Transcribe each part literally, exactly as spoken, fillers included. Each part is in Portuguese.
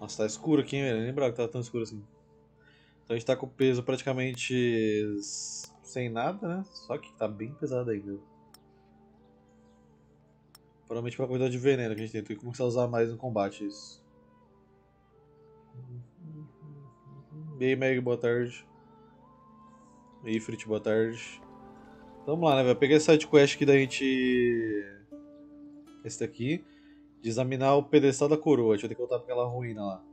Nossa, tá escuro aqui, hein, velho? Nem lembrava que tava tão escuro assim. Então a gente tá com o peso praticamente sem nada, né? Só que tá bem pesado ainda. Provavelmente pela quantidade de veneno que a gente tem. Tem que começar a usar mais no combate isso. E aí, Meg, boa tarde. E aí, Frit, boa tarde. Vamos lá, né, velho? Peguei essa sidequest aqui da gente. Esse daqui. De examinar o pedestal da coroa. A gente vai ter que voltar pra aquela ruína lá.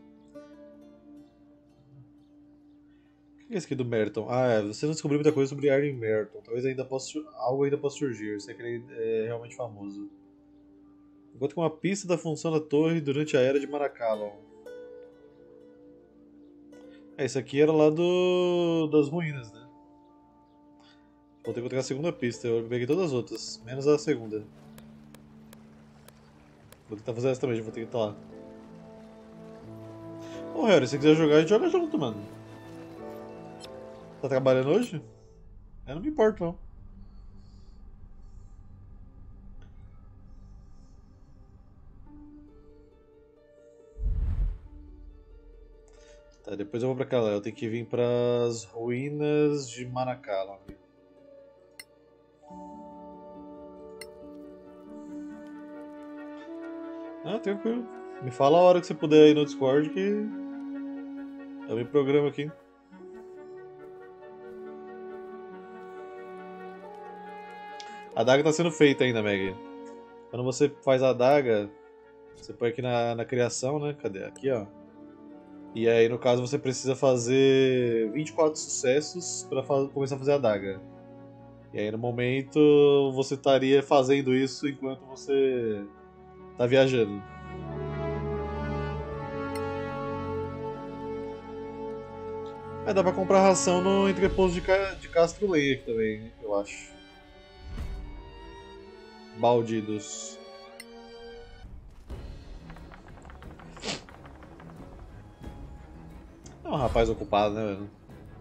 O que é esse aqui do Merton? Ah, é. Você não descobriu muita coisa sobre Arlen Merton. Talvez ainda possa, algo ainda possa surgir. Eu sei que ele é realmente famoso. Encontre uma pista da função da torre durante a Era de Maracallon. É, esse aqui era lá do das ruínas, né? Vou ter que encontrar a segunda pista. Eu peguei todas as outras, menos a segunda. Vou tentar fazer essa também, vou ter que estar lá. Ô, Harry, se você quiser jogar, a gente joga junto, mano. Tá trabalhando hoje? Eu não me importo, não. Tá, depois eu vou pra cá lá. Eu tenho que vir pras ruínas de Maracallon. Ah, tranquilo. Me fala a hora que você puder aí no Discord que eu me programo aqui. A adaga tá sendo feita ainda, Meg. Quando você faz a adaga, você põe aqui na, na criação, né? Cadê? Aqui, ó. E aí, no caso, você precisa fazer vinte e quatro sucessos para começar a fazer a adaga. E aí, no momento, você estaria fazendo isso enquanto você tá viajando. É, dá pra comprar ração no entreposto de, ca... de Castro Lenha aqui também, eu acho. Baldidos. É um rapaz ocupado, né, velho?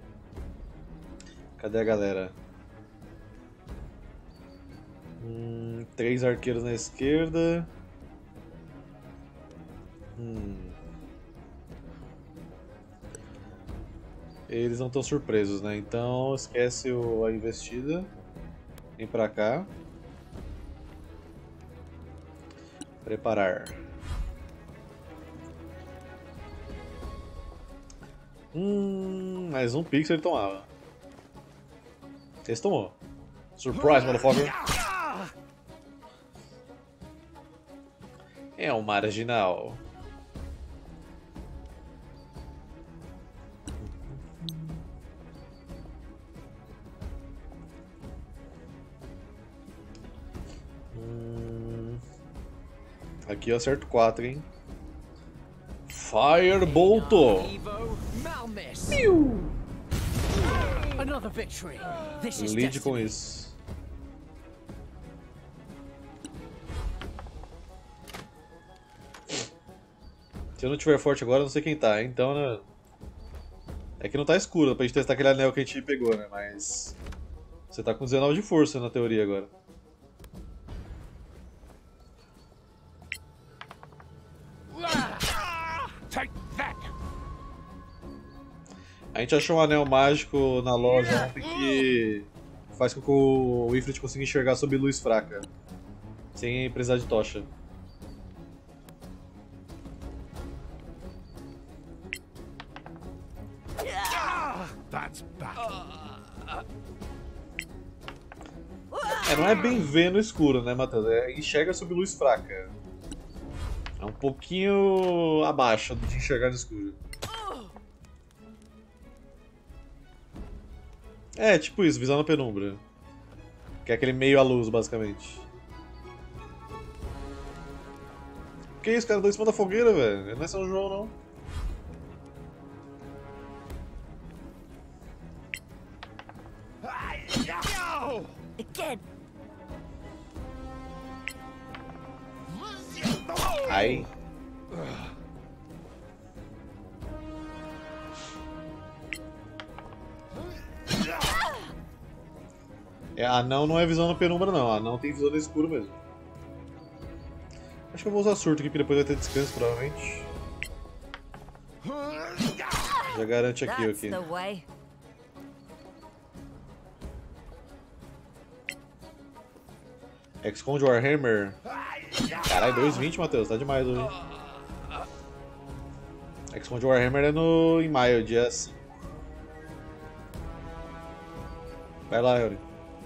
Cadê a galera? Hum, três arqueiros na esquerda. Hum. Eles não estão surpresos, né? Então esquece o, a investida. Vem pra cá. Preparar. Hum, mais um pixel ele tomava. Esse tomou. Surprise, motherfucker. É um marginal. Hum, aqui eu acerto quatro, hein? Firebolt! Lide com isso. Se eu não tiver forte agora, eu não sei quem tá, hein? Então, né? É que não tá escuro pra gente testar aquele anel que a gente pegou, né? Mas você tá com dezenove de força na teoria agora. A gente achou um anel mágico na loja ontem que faz com que o Ifrit consiga enxergar sob luz fraca, sem precisar de tocha. É, não é bem ver no escuro, né, Matheus? É enxerga sob luz fraca. É um pouquinho abaixo de enxergar no escuro. É, tipo isso, visão na penumbra. Que é aquele meio à luz, basicamente. Que isso, cara? Tô em cima da fogueira, velho. Não é São João, não. Ai. É, anão não é visão na penumbra, não. Anão tem visão no escuro mesmo. Acho que eu vou usar surto aqui, porque depois vai ter descanso, provavelmente. Já garante aqui, That's aqui. the way. Esconde Warhammer. Caralho, dois e vinte, Matheus. Tá demais hoje. Esconde Warhammer é no... em maio, dia cinco. Vai lá, Yuri.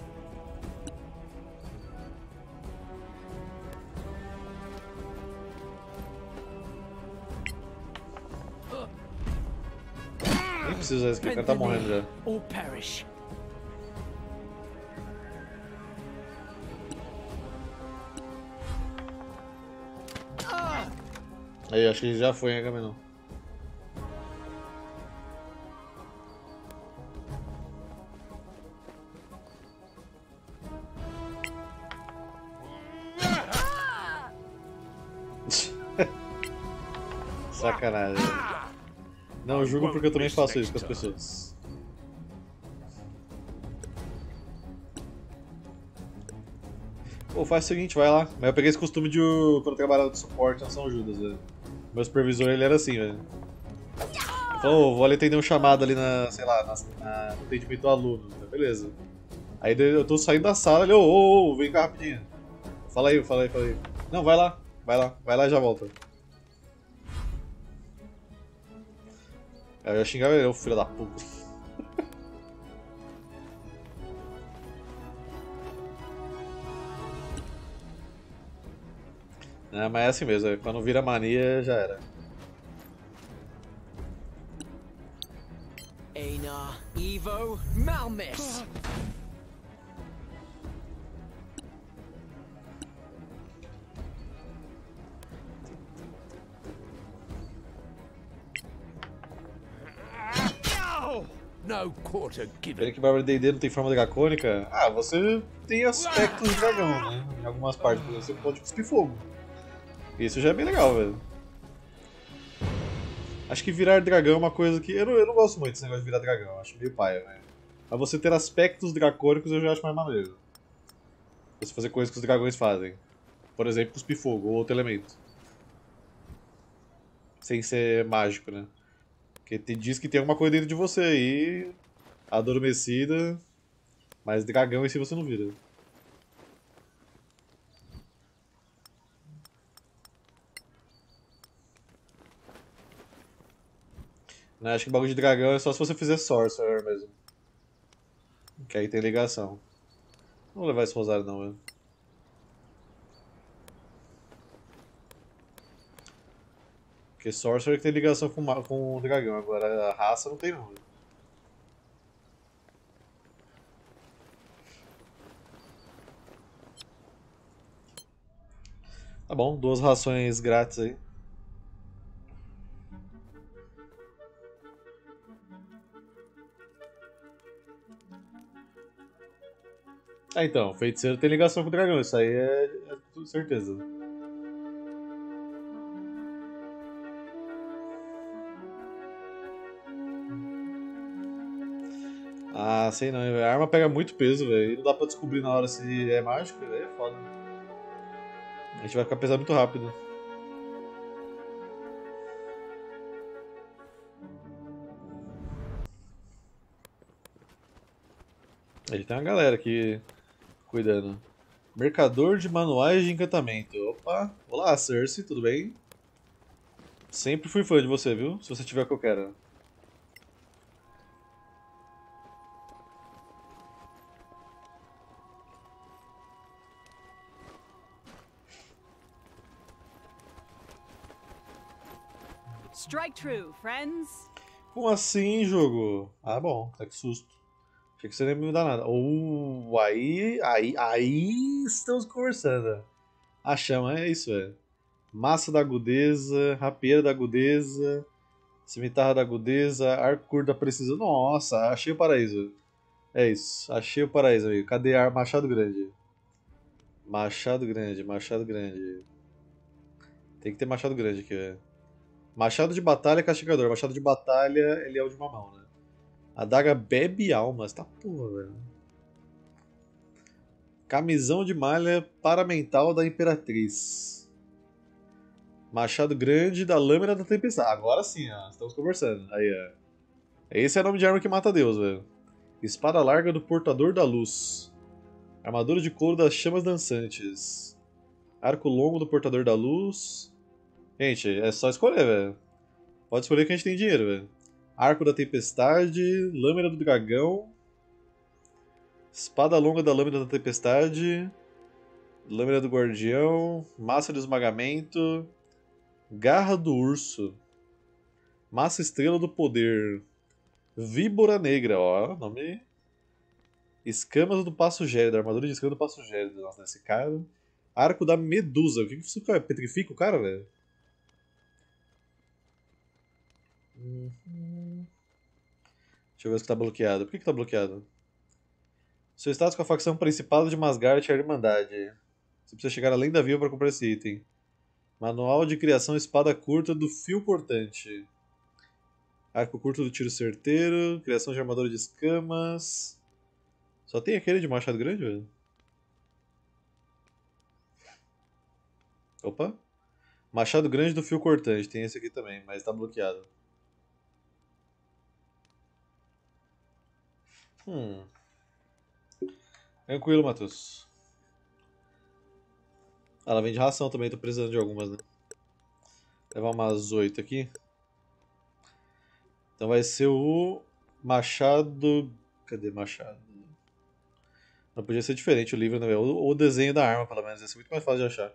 Nem precisa usar isso aqui, o cara tá morrendo já. Or perish. Aí, acho que já foi, hein, Gaminão. Sacanagem. Não, eu julgo porque eu também faço isso com as pessoas. Pô, faz o seguinte, vai lá. Mas eu peguei esse costume de quando eu trabalhava de suporte na São Judas, velho. Meu supervisor, ele era assim, velho. Ele falou, oh, vou ali atender um chamado ali na, sei lá, na, na, no atendimento do aluno. Beleza. Aí eu tô saindo da sala, ele, ô, ô, ô, vem cá rapidinho. Fala aí, fala aí, fala aí. Não, vai lá, vai lá, vai lá e já volta. Aí eu ia xingar ele, ô filho da puta. É, mas é assim mesmo, quando vira mania, já era. Einar, Evo, Malmis. No quarter Pena given. que Bárbara D e D não tem forma dracônica. Ah, você tem aspectos de dragão, né? Em algumas partes você pode cuspir fogo. Isso já é bem legal, velho. Acho que virar dragão é uma coisa que... Eu não, eu não gosto muito desse negócio de virar dragão, acho meio paia, velho. Mas você ter aspectos dracônicos eu já acho mais maneiro. Você fazer coisas que os dragões fazem. Por exemplo, cuspir fogo ou outro elemento. Sem ser mágico, né? Porque te diz que tem alguma coisa dentro de você aí, adormecida, mas dragão em si você não vira. Né, acho que o bagulho de dragão é só se você fizer Sorcerer mesmo. Que aí tem ligação. Não vou levar esse rosário não, velho. Porque Sorcerer tem ligação com, com o dragão, agora a raça não tem não, velho. Tá bom, duas rações grátis aí. Ah, então, feiticeiro tem ligação com o dragão, isso aí é, é tudo certeza. Ah, sei não, a arma pega muito peso, velho, e não dá pra descobrir na hora se é mágico, aí é foda. A gente vai ficar pesado muito rápido. Ele tem uma galera aqui cuidando. Mercador de manuais de encantamento. Opa, olá Cersei, tudo bem? Sempre fui fã de você, viu? Se você tiver o que eu quero. Strike true, friends. Como assim, jogo? Ah, bom, tá que susto. Achei que você nem ia me dar nada. Uh, aí, aí, aí estamos conversando. A chama é isso, velho. Massa da agudeza, rapieira da agudeza, cimitarra da agudeza, arco curto da precisão. Nossa, achei o paraíso. É isso, achei o paraíso, amigo. Cadê a Machado Grande? Machado Grande, Machado Grande. Tem que ter Machado Grande aqui, velho. Machado de batalha, castigador. Machado de batalha, ele é o de uma mão, né? A daga bebe almas. Tá porra, velho. Camisão de malha paramental da Imperatriz. Machado grande da lâmina da tempestade. Agora sim, ó. Estamos conversando. Aí, ó. Esse é o nome de arma que mata Deus, velho. Espada larga do portador da luz. Armadura de couro das chamas dançantes. Arco longo do portador da luz. Gente, é só escolher, velho. Pode escolher que a gente tem dinheiro, velho. Arco da tempestade. Lâmina do dragão. Espada longa da lâmina da tempestade. Lâmina do guardião. Massa de esmagamento. Garra do urso. Massa estrela do poder. Víbora negra, ó. Nome. Escamas do passo gélido. Armadura de escamas do passo gélido. Nossa, esse cara. Arco da medusa. O que que isso petrifica o cara, velho? Uhum. Deixa eu ver se tá bloqueado. Por que que tá bloqueado? Seu status com a facção principal de Masgard e a Irmandade. Você precisa chegar além da vila para comprar esse item. Manual de criação espada curta do fio cortante. Arco curto do tiro certeiro. Criação de armadura de escamas. Só tem aquele de machado grande, velho? Opa. Machado grande do fio cortante. Tem esse aqui também, mas tá bloqueado. Hum. Tranquilo, Matheus. Ela vende ração também, tô precisando de algumas, né? Vou levar umas oito aqui. Então vai ser o machado... Cadê machado? Não podia ser diferente o livro, né? Ou o desenho da arma, pelo menos. Ia ser muito mais fácil de achar.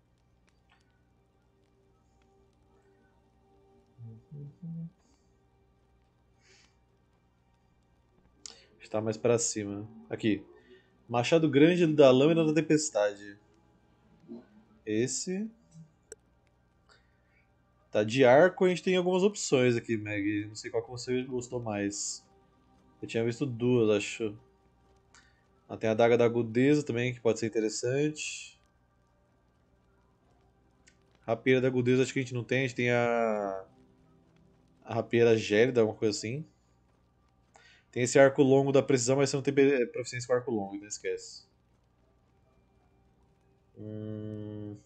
Está mais pra cima. Aqui. Machado grande da lâmina da tempestade. Esse. Tá, de arco a gente tem algumas opções aqui, Meg. Não sei qual que você gostou mais. Eu tinha visto duas, acho. Ah, tem a Adaga da Agudeza também, que pode ser interessante. Rapieira da Agudeza acho que a gente não tem. A gente tem a... A Rapieira Gélida, alguma coisa assim. Tem esse arco longo da precisão, mas você não tem proficiência com arco longo, não esquece. Hum...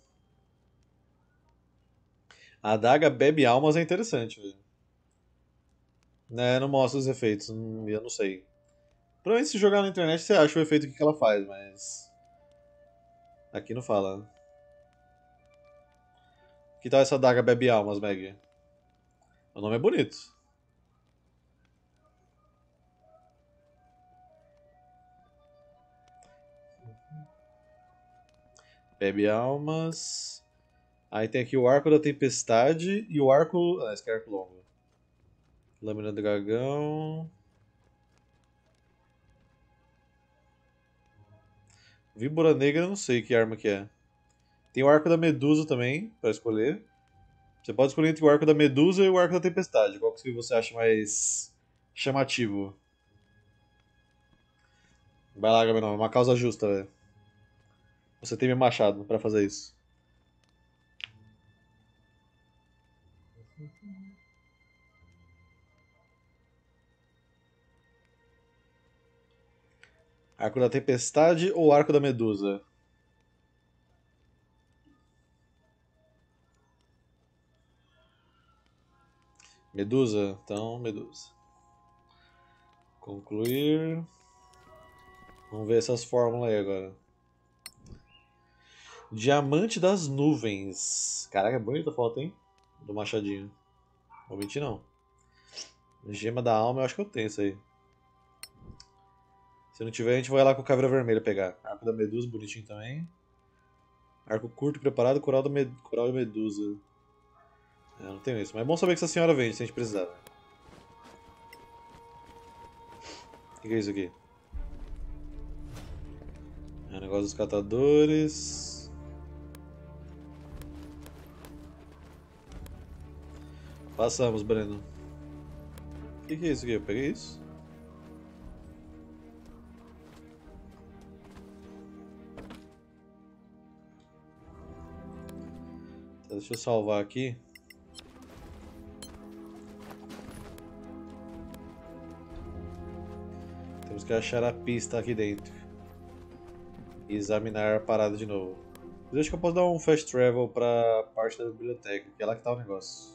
A adaga bebe almas é interessante, velho. Né, não mostra os efeitos, hum, eu não sei. Provavelmente se jogar na internet você acha o efeito que ela faz, mas... Aqui não fala. Que tal essa adaga bebe almas, Meg? O nome é bonito. Bebe almas. Aí tem aqui o arco da tempestade e o arco... Ah, esse aqui é arco longo. Lâmina do dragão. Víbora negra, eu não sei que arma que é. Tem o arco da medusa também, pra escolher. Você pode escolher entre o arco da medusa e o arco da tempestade. Qual que você acha mais chamativo? Vai lá, Gabriel, é uma causa justa, velho. Você tem meu machado pra fazer isso. Arco da tempestade ou arco da medusa? Medusa? Então, medusa. Concluir. Vamos ver essas fórmulas aí agora. Diamante das nuvens. Caraca, é bonita a foto, hein? Do machadinho. Não vou mentir, não. Gema da alma, eu acho que eu tenho isso aí. Se não tiver, a gente vai lá com a caveira vermelha pegar. Arco da medusa, bonitinho também. Arco curto preparado, coral, da med... coral e medusa. É, eu não tenho isso, mas é bom saber que essa senhora vende se a gente precisar. O que é isso aqui? É o negócio dos catadores. Passamos, Breno. O que é isso aqui? Eu peguei isso? Tá, deixa eu salvar aqui. Temos que achar a pista aqui dentro. E examinar a parada de novo. Eu acho que eu posso dar um fast travel pra parte da biblioteca, que é lá que tá o negócio.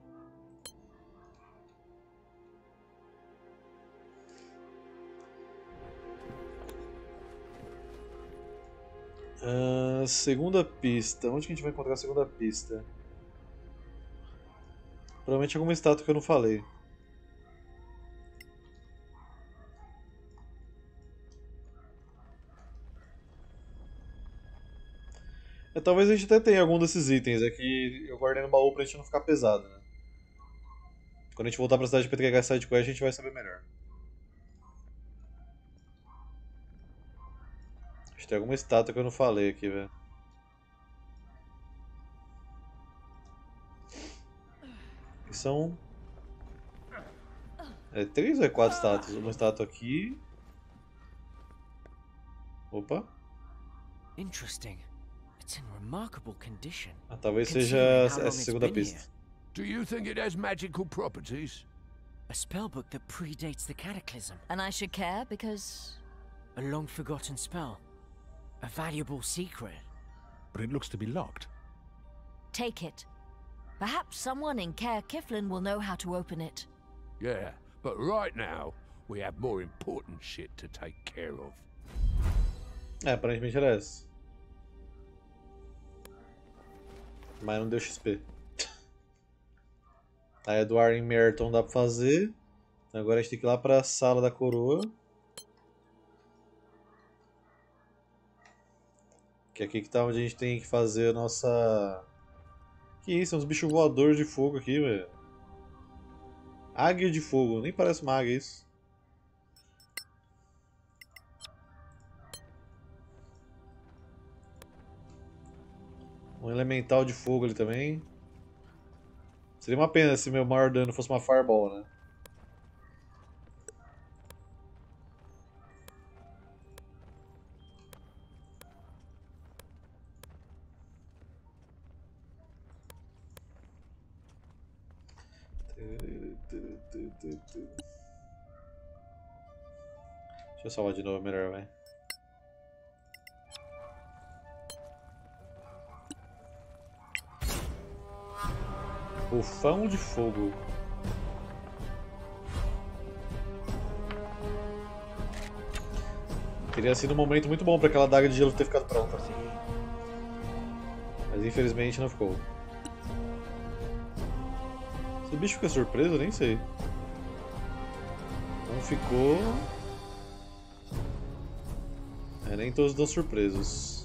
Uh, segunda pista. Onde que a gente vai encontrar a segunda pista? Provavelmente alguma estátua que eu não falei. É, talvez a gente até tenha algum desses itens. É que eu guardei no baú pra gente não ficar pesado, né? Quando a gente voltar pra cidade pra entregar essa sidequest, a gente vai saber melhor. Acho que tem alguma estátua que eu não falei aqui, velho. São... É três ou é quatro estátuas? Uma estátua aqui... Opa. Interesting. It's in remarkable condition. Ah, talvez seja Considering how essa long it's segunda been pista. here. Do you think it has magical properties? A spellbook that predates the Cataclysm. And I should care because... A long-forgotten spell. A valuable secret. But it looks to be locked. Take it. Perhaps someone in Caer Kiflin will know how to open it. Yeah, but right now, we have more important shit to take care of. É, aparentemente era essa. Mas não deu X P. A Edward em Merton dá pra fazer. Agora a gente tem que ir lá pra sala da coroa. Que é aqui que tá onde a gente tem que fazer a nossa... Que isso, são uns bichos voadores de fogo aqui, velho. Águia de fogo, nem parece uma águia isso. Um elemental de fogo ali também. Seria uma pena se meu maior dano fosse uma Fireball, né? Deixa eu salvar de novo, melhor, vai. Bufão de fogo. Teria sido um momento muito bom para aquela daga de gelo ter ficado pronta. Mas infelizmente não ficou. Se o bicho fica surpreso, eu nem sei. Não ficou. É, nem todos estão surpresos.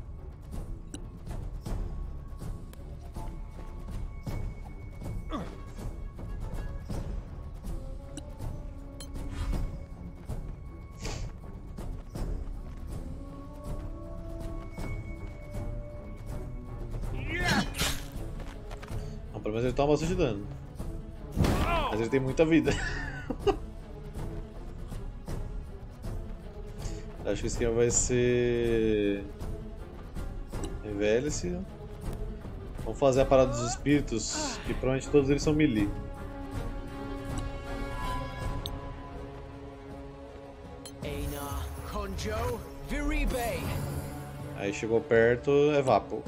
Não, pelo menos ele toma bastante dano. Mas ele tem muita vida. Acho que o esquema vai ser... Revele-se. Vamos fazer a parada dos espíritos, que provavelmente todos eles são melee. Einar, Conjo, Viribe. Aí chegou perto, é Vapo.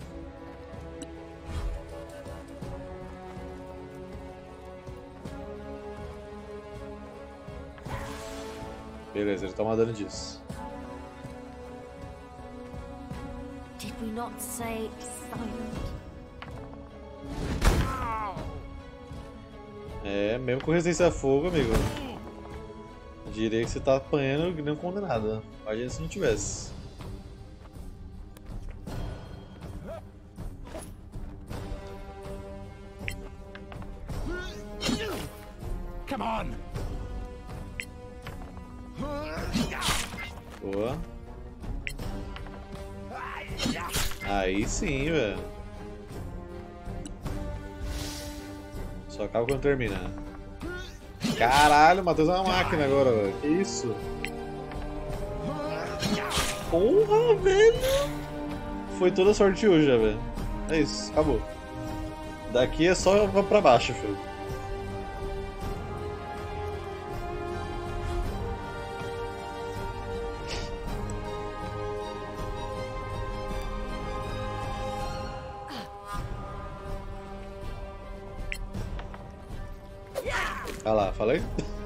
Beleza, ele toma dano disso. Did we not say silent? É, mesmo com resistência a fogo, amigo. Eu diria que você tá apanhando que nem um condenado. Imagina se não tivesse. Come on! Boa. Aí sim, velho. Só acaba quando termina. Caralho, o Matheus é uma máquina agora, velho. Que isso? Porra, velho! Foi toda sorte hoje, já, velho. É isso, acabou. Daqui é só pra baixo, filho. Ah lá, falei?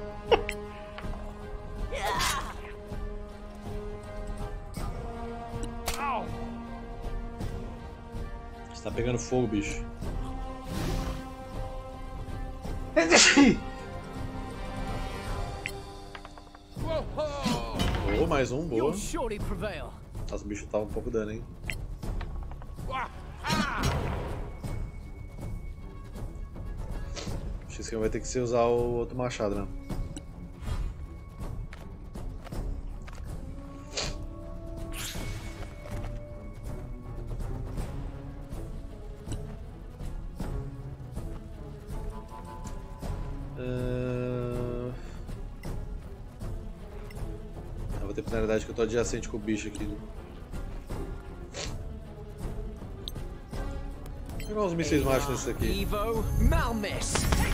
Você tá pegando fogo, bicho. Oh, mais um, boa. You'll surely prevail. Nossa, o bicho tava um pouco dano, hein? Acho que vai ter que ser usar o outro machado, né? Uh... Eu vou ter penalidade que eu tô adjacente com o bicho aqui. Né? Vou pegar uns mísseis machos nesse aqui. Evo Malmis.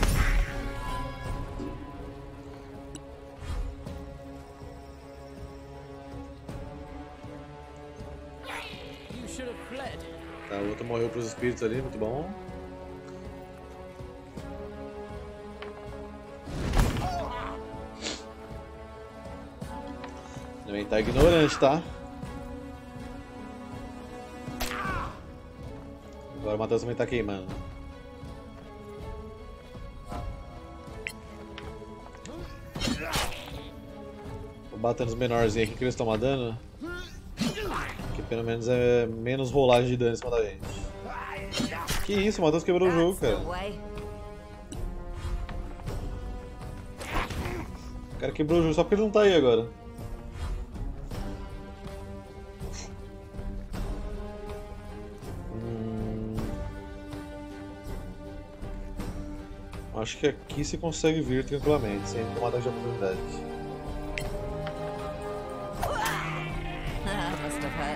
You should have fled. Tá, o outro morreu pros espíritos ali, muito bom. Também tá ignorante, tá? Agora o Matheus também tá queimando. Vou bater nos menorzinhos aqui que eles tomam dano. Que pelo menos é menos rolagem de dano em cima da gente. Que isso, o Matheus quebrou o jogo, cara. O cara quebrou o jogo só porque ele não tá aí agora. Hum... Acho que aqui você consegue vir tranquilamente, sem tomar dano de oportunidade. Must have hurt.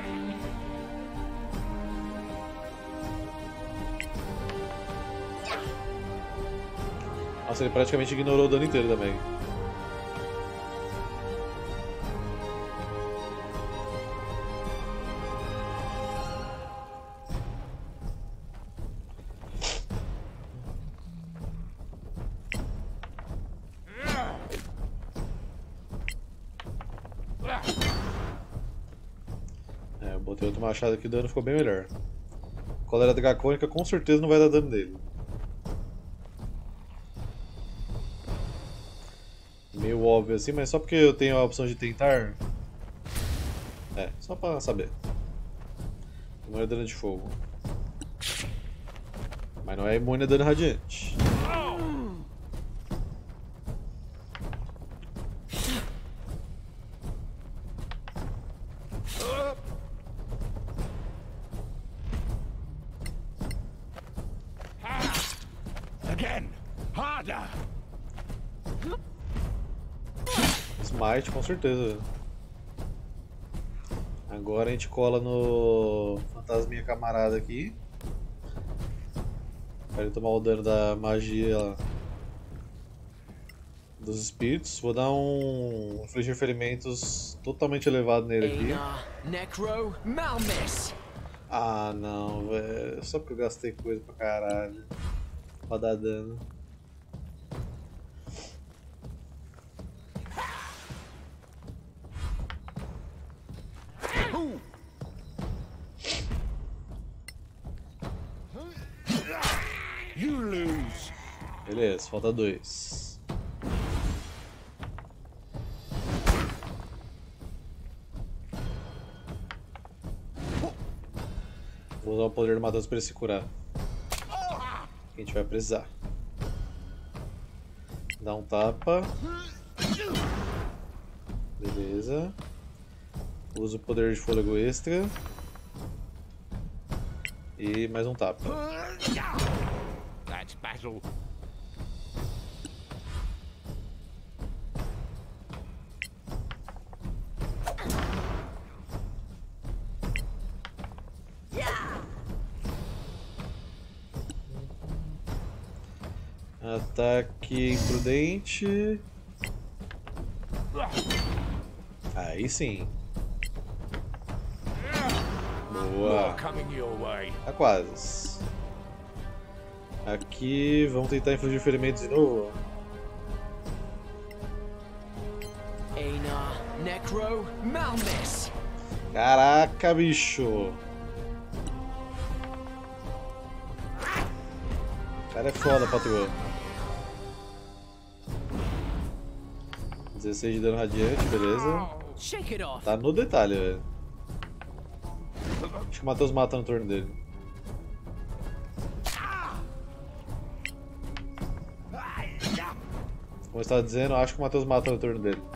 Nossa, ele praticamente ignorou o dano inteiro da Meg. É, eu botei outro machado aqui, o dano ficou bem melhor. Cólera dracônica com certeza não vai dar dano nele. Meio óbvio assim, mas só porque eu tenho a opção de tentar. É, só pra saber. Não é dano de fogo. Mas não é imune a dano radiante. Again! Harder! Smite, com certeza. Agora a gente cola no fantasminha camarada aqui. Pra ele tomar o dano da magia dos espíritos. Vou dar um infligir ferimentos totalmente elevado nele aqui. Einar Necro Malmis. Ah não, velho. Só porque eu gastei coisa pra caralho. Pra dar dano. You lose! Beleza, falta dois. Vou usar o poder do Matheus pra ele se curar. A gente vai precisar. Dá um tapa. Beleza. Usa o poder de fôlego extra. E mais um tapa. That's battle. Ataque imprudente. Aí sim. Boa. Coming your way. Tá quase. Aqui, vamos tentar infligir ferimentos de novo. Necro Malmis. Caraca, bicho. O cara é foda, patroa. dezesseis de dano radiante, beleza. Shake it off. Tá no detalhe, velho. Acho que o Matheus mata no turno dele. Como eu estava dizendo, acho que o Matheus mata no turno dele.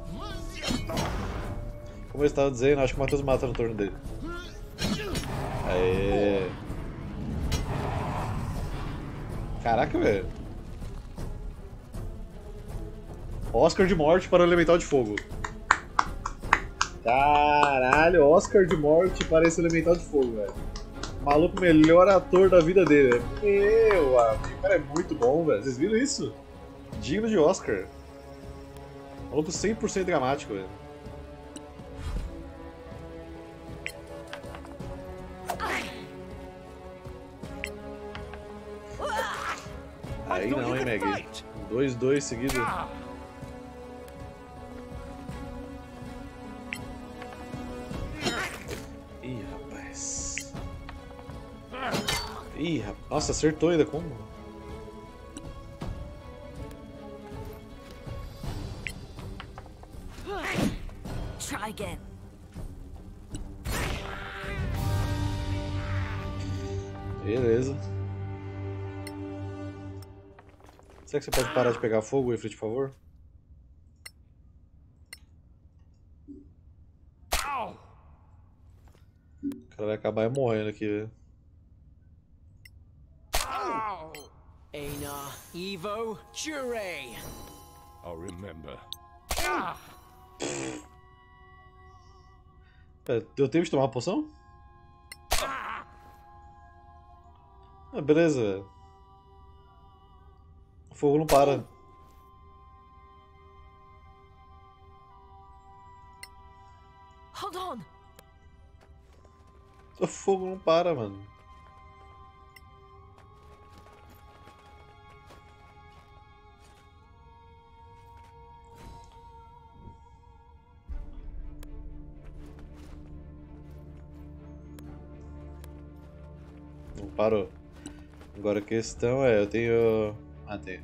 Como eu estava dizendo, acho que o Matheus mata no turno dele. Aê. Caraca, velho. Oscar de morte para o Elemental de Fogo. Caralho, Oscar de morte para esse Elemental de Fogo, velho. Maluco, melhor ator da vida dele. Meu amigo, o cara é muito bom, velho. Vocês viram isso? Digno de Oscar. Maluco cem por cento dramático, velho. Aí não, hein, Meg. dois dois seguidos. Ih, rapaz. Ih, rapaz. Nossa, acertou ainda, como? Try again. Beleza. Será que você pode parar de pegar fogo, Ifrit, por favor? O cara vai acabar morrendo aqui, velho. Einar Evo Jure. I'll remember. É, deu tempo de tomar uma poção? Ah, beleza, velho. O fogo não para. Hold on. O fogo não para, mano. Não parou. Agora a questão é, eu tenho... Ah, tenho.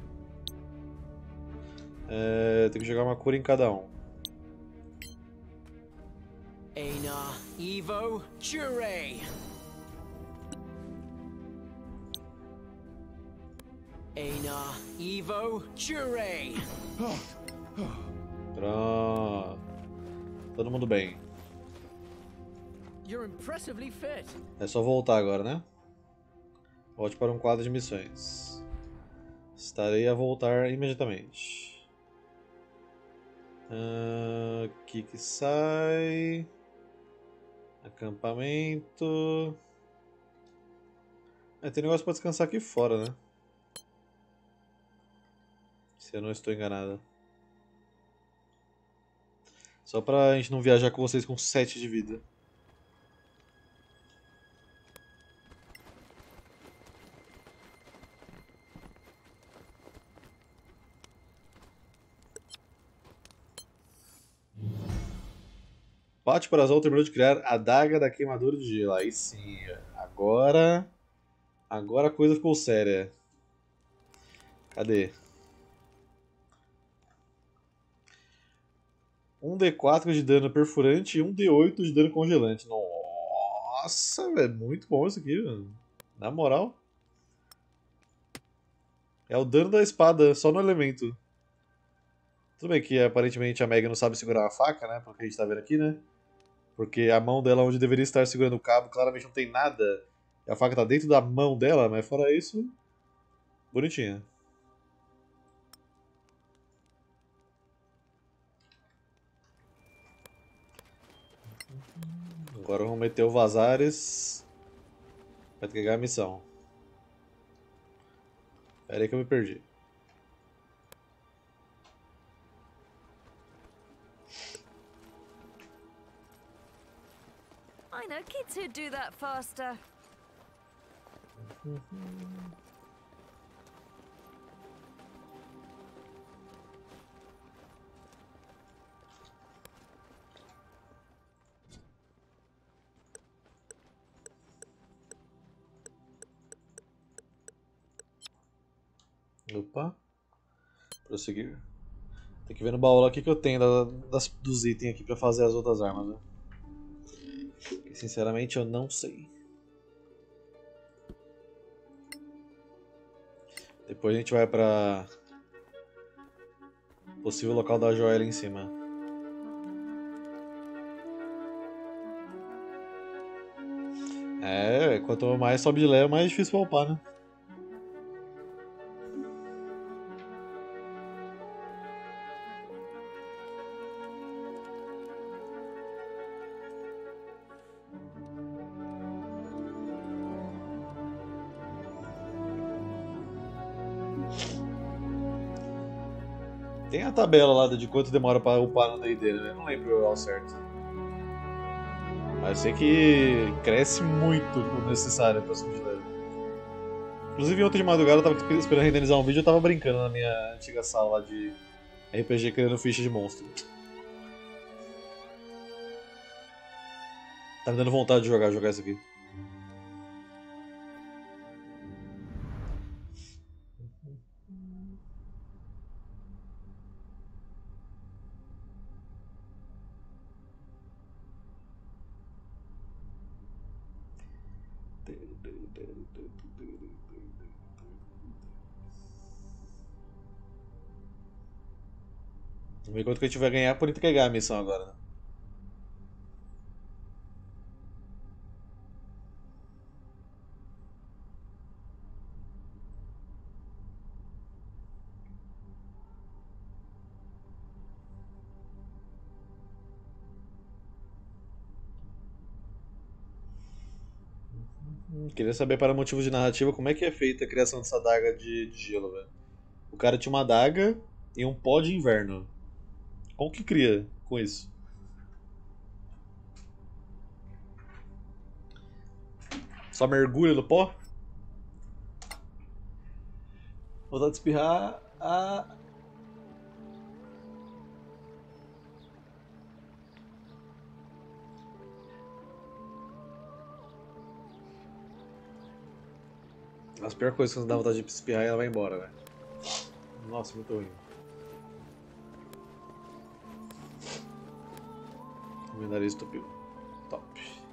É, eu tenho que jogar uma cura em cada um. Einar Evo Jure. Einar Evo Jure. Pronto. Todo mundo bem. You're impressively fit. É só voltar agora, né? Volte para um quadro de missões. Estarei a voltar imediatamente. O uh, que que sai? Acampamento. É, tem negócio para descansar aqui fora, né? Se eu não estou enganado. Só pra gente não viajar com vocês com sete de vida. Pátio Parazol terminou de criar a Adaga da Queimadura de Gelo. Aí sim, agora... Agora a coisa ficou séria. Cadê? um D quatro de dano perfurante e um D oito de dano congelante. Nossa, velho, muito bom isso aqui, mano. Na moral. É o dano da espada, só no elemento. Tudo bem que aparentemente a Meg não sabe segurar uma faca, né? Porque a gente tá vendo aqui, né? Porque a mão dela, onde deveria estar segurando o cabo, claramente não tem nada. E a faca tá dentro da mão dela, mas fora isso, bonitinha. Agora vamos meter o Vazares pra entregar a missão. Pera aí que eu me perdi. I know kids who'd do that faster. Opa. Prosseguir. Tem que ver no baú aqui que eu tenho da, das, dos itens aqui pra fazer as outras armas, né? Que, sinceramente eu não sei. Depois a gente vai pra possível local da joia ali em cima. É, quanto mais sobe de level, mais difícil pra upar, né? Tem a tabela lá de quanto demora pra upar no D e D, né? Eu não lembro ao certo. Mas eu sei que cresce muito quando necessário pra subir de level. Inclusive ontem de madrugada eu tava esperando renderizar um vídeo e eu tava brincando na minha antiga sala lá de R P G criando ficha de monstro. Tá me dando vontade de jogar, jogar isso aqui. Vamos ver quanto que a gente vai ganhar por entregar a missão agora, né? Hum, Queria saber para motivos de narrativa como é que é feita a criação dessa adaga de, de gelo, velho. O cara tinha uma adaga e um pó de inverno. Como que cria com isso? Só mergulha no pó? Vontade de espirrar. Ah. As piores coisas que você dá vontade de espirrar e ela vai embora, velho. Nossa, muito ruim. Meu nariz entupiu. Top.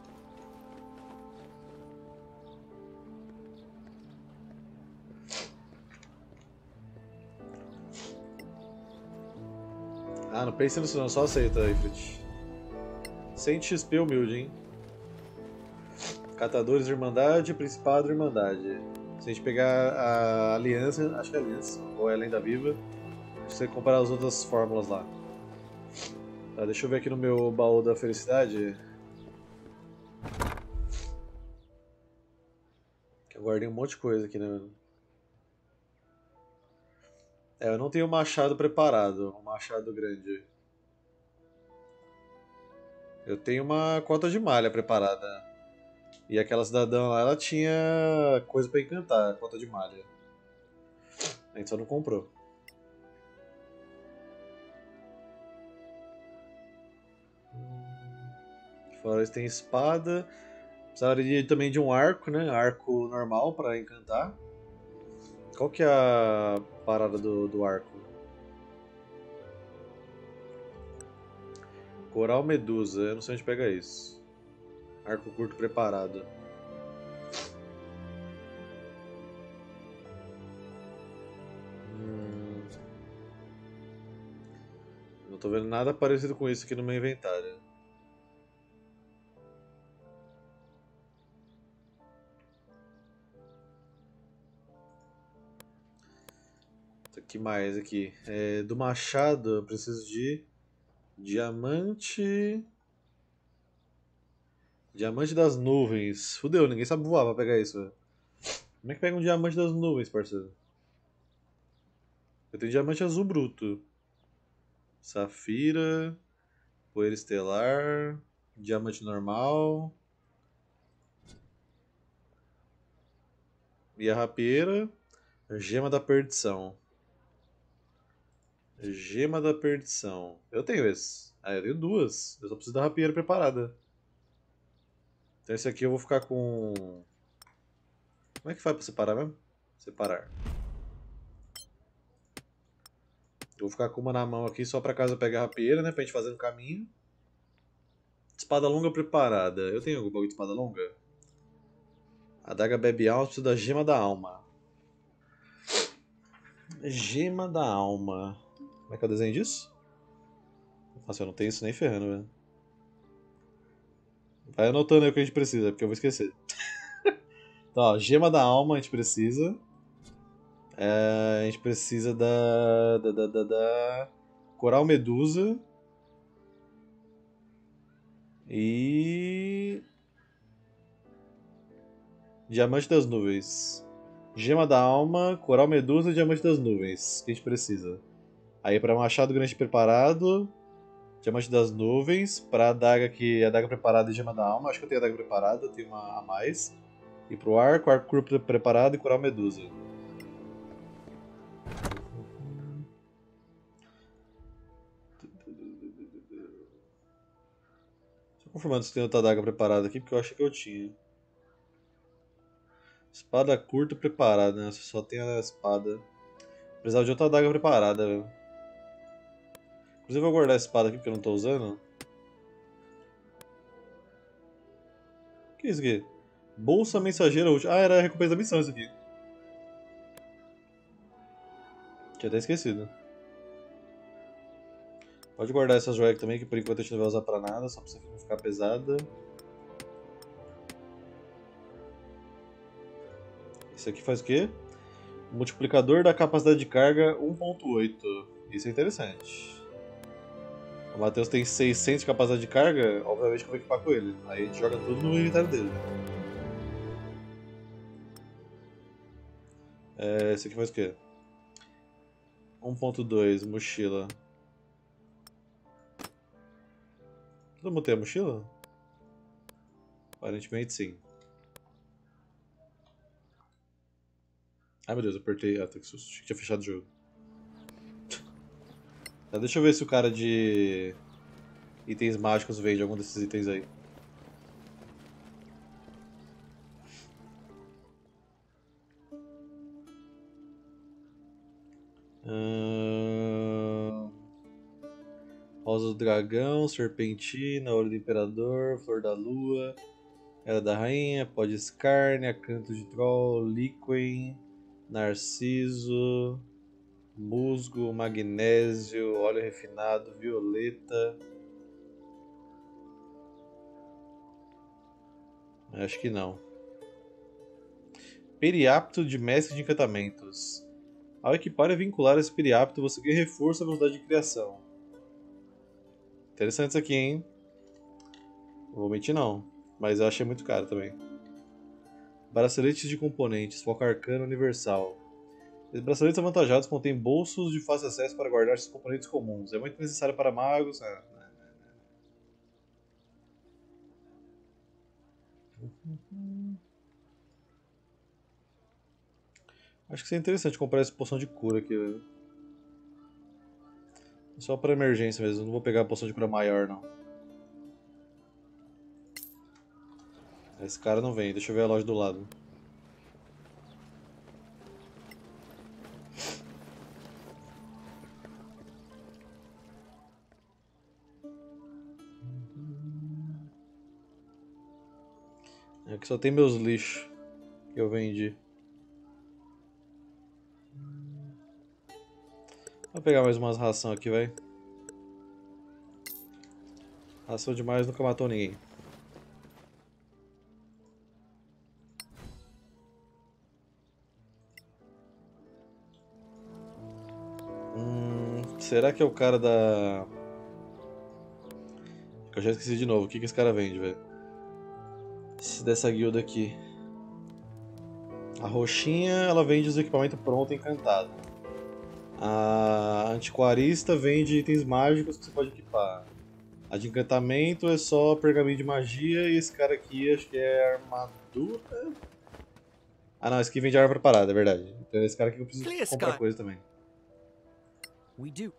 Ah, não pense nisso não, só aceita aí, Frit. cem X P humilde, hein? Catadores de Irmandade, Principado de Irmandade. Se a gente pegar a Aliança, acho que é a Aliança, ou é a Lenda Viva, você comparar as outras fórmulas lá. Tá, deixa eu ver aqui no meu baú da felicidade. Que eu guardei um monte de coisa aqui, né? É, eu não tenho um machado preparado, um machado grande. Eu tenho uma cota de malha preparada. E aquela cidadã lá, ela tinha coisa pra encantar, cota de malha. A gente só não comprou. Fora isso tem espada. Precisaria também de um arco, né? Arco normal pra encantar. Qual que é a parada do, do arco? Coral Medusa, eu não sei onde pega isso. Arco curto preparado. Hum... Não tô vendo nada parecido com isso aqui no meu inventário. O que mais aqui? É, do machado eu preciso de diamante. Diamante das nuvens. Fudeu, ninguém sabe voar pra pegar isso, velho. Como é que pega um diamante das nuvens, parceiro? Eu tenho diamante azul bruto. Safira. Poeira estelar. Diamante normal. E a rapieira. Gema da perdição. Gema da perdição. Eu tenho esse. Ah, eu tenho duas. Eu só preciso da rapieira preparada. Então esse aqui eu vou ficar com... Como é que faz pra separar mesmo? Separar. vou ficar com uma na mão aqui só pra caso eu pegue a rapieira, né? Pra gente fazer no caminho. Espada longa preparada. Eu tenho algum bagulho de espada longa? A adaga bebe alma, preciso da gema da alma. Gema da alma. Como é que é o desenho disso? Nossa, eu não tenho isso nem ferrando, velho. Vai anotando aí o que a gente precisa, porque eu vou esquecer. Então, ó, gema da alma a gente precisa. É, a gente precisa da, da, da, da, da coral medusa. E... diamante das nuvens. Gema da alma, coral medusa e diamante das nuvens. Que a gente precisa. Aí para machado grande preparado, diamante das nuvens. Para adaga que é adaga preparada e gema da alma. Acho que eu tenho adaga preparada, eu tenho uma a mais. E pro arco, arco curto preparado e coral medusa. Confirmando se tem outra adaga preparada aqui, porque eu achei que eu tinha. Espada curta preparada, né? Só tem a espada. Precisava de outra adaga preparada, velho. Inclusive eu vou guardar a espada aqui porque eu não tô usando. O que é isso aqui? Bolsa mensageira útil. Ah, era a recompensa da missão isso aqui. Tinha até esquecido. Pode guardar essa joia aqui também, que por enquanto a gente não vai usar pra nada, só pra você não ficar pesada. Isso aqui faz o quê? Multiplicador da capacidade de carga um ponto oito. Isso é interessante. O Matheus tem seiscentos de capacidade de carga, obviamente que eu vou equipar com ele. Aí a gente joga tudo no inventário dele. É, esse aqui faz o quê? um ponto dois, mochila. Todo mundo tem a mochila? Aparentemente sim. Ai meu Deus, eu apertei. Ah, que susto. Achei que tinha fechado o jogo. Tá, deixa eu ver se o cara de itens mágicos vende algum desses itens aí. Hum... Rosa do Dragão, Serpentina, Ouro do Imperador, Flor da Lua, Era da Rainha, Pó de Escárnia, Canto de Troll, Liquen, Narciso, Musgo, Magnésio, Óleo Refinado, Violeta. Acho que não. Periapto de Mestre de Encantamentos. Ao equipar e vincular esse periapto, você ganha reforço à velocidade de criação. Interessante isso aqui, hein? Não vou mentir não, mas eu achei muito caro também. Braceletes de componentes, foco arcano universal. Esses braceletes avantajados contêm bolsos de fácil acesso para guardar esses componentes comuns. É muito necessário para magos. Ah, acho que seria interessante comprar essa poção de cura aqui, velho. Só para emergência mesmo, não vou pegar a poção de cura maior não. Esse cara não vem, deixa eu ver a loja do lado. Aqui só tem meus lixos que eu vendi. Vou pegar mais umas ração aqui, vai. Ração demais nunca matou ninguém. Hum, será que é o cara da... Eu já esqueci de novo. O que, que esse cara vende, velho? Dessa guilda aqui. A roxinha, ela vende os equipamentos pronto encantado. A antiquarista vende itens mágicos que você pode equipar. A de encantamento é só pergaminho de magia. E esse cara aqui acho que é armadura. Ah não, esse aqui vende arma preparada, é verdade. Então esse cara aqui eu preciso Clear, comprar Scott. coisa também. We do.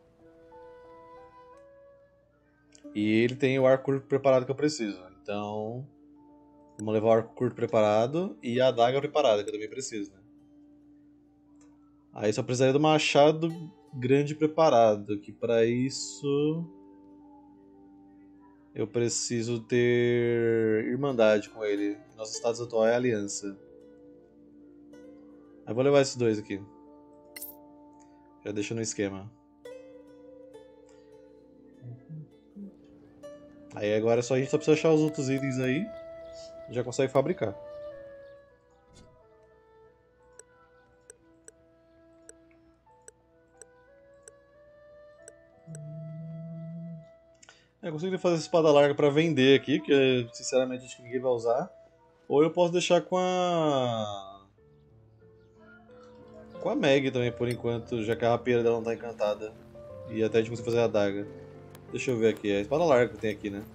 E ele tem o arco curto preparado que eu preciso. Então vamos levar o arco curto preparado e a adaga preparada que eu também preciso, né? Aí só precisaria do machado grande preparado, que para isso eu preciso ter irmandade com ele. Nosso status atual é aliança. Eu vou levar esses dois aqui. Já deixa no esquema. Aí agora é só a gente só precisa achar os outros itens aí. Já consegue fabricar. Eu consigo fazer essa espada larga pra vender aqui, que sinceramente acho que ninguém vai usar. Ou eu posso deixar com a... com a Meg também, por enquanto, já que a rapieira dela não tá encantada. E até a gente conseguir fazer a adaga. Deixa eu ver aqui, é a espada larga que tem aqui, né?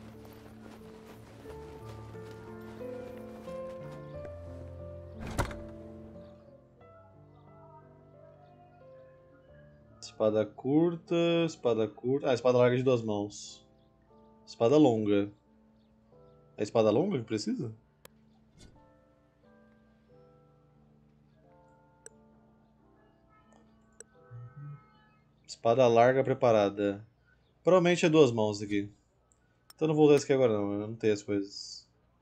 Espada curta, espada curta... Ah, espada larga de duas mãos. Espada longa. É a espada longa que precisa? Espada larga preparada. Provavelmente é duas mãos aqui. Então eu não vou usar isso aqui agora não, eu não tenho as coisas.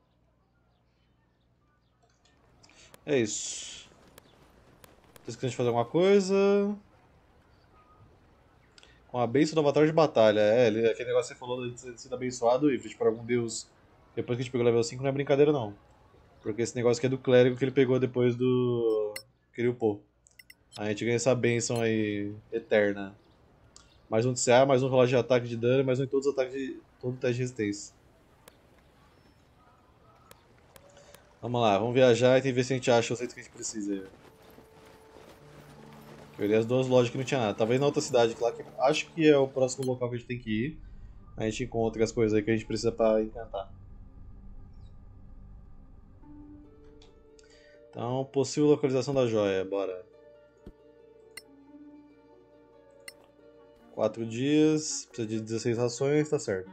É isso. Tô esquecendo de fazer alguma coisa. Com a bênção do avatar de batalha. É, aquele negócio que você falou de ter sido abençoado, Ifrit, por algum deus. Depois que a gente pegou o level cinco não é brincadeira não. Porque esse negócio aqui é do clérigo que ele pegou depois do... que ele upou. A gente ganha essa bênção aí eterna. Mais um de C A, mais um relógio de ataque de dano, mais um em todos os ataques de... todo teste de resistência. Vamos lá, vamos viajar e tem que ver se a gente acha os itens que a gente precisa. Eu olhei as duas lojas que não tinha nada. Talvez na outra cidade, lá que acho que é o próximo local que a gente tem que ir. A gente encontra as coisas aí que a gente precisa pra encantar. Então, possível localização da joia, bora. Quatro dias, precisa de dezesseis rações, tá certo.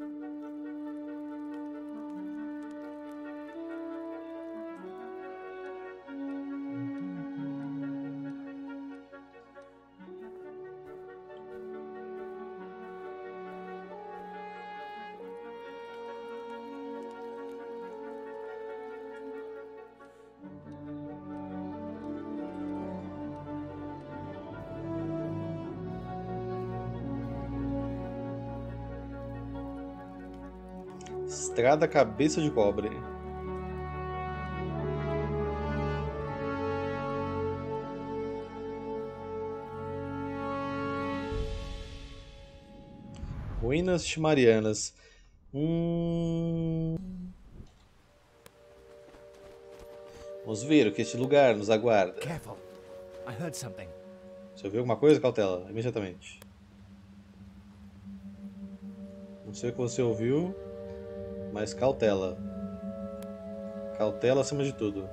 Estrada Cabeça de Cobre. Ruínas Chimarianas. Hum... Vamos ver o que este lugar nos aguarda. Careful. I heard something. Você ouviu alguma coisa? Cautela, imediatamente. Não sei o que você ouviu, mas cautela. Cautela acima de tudo.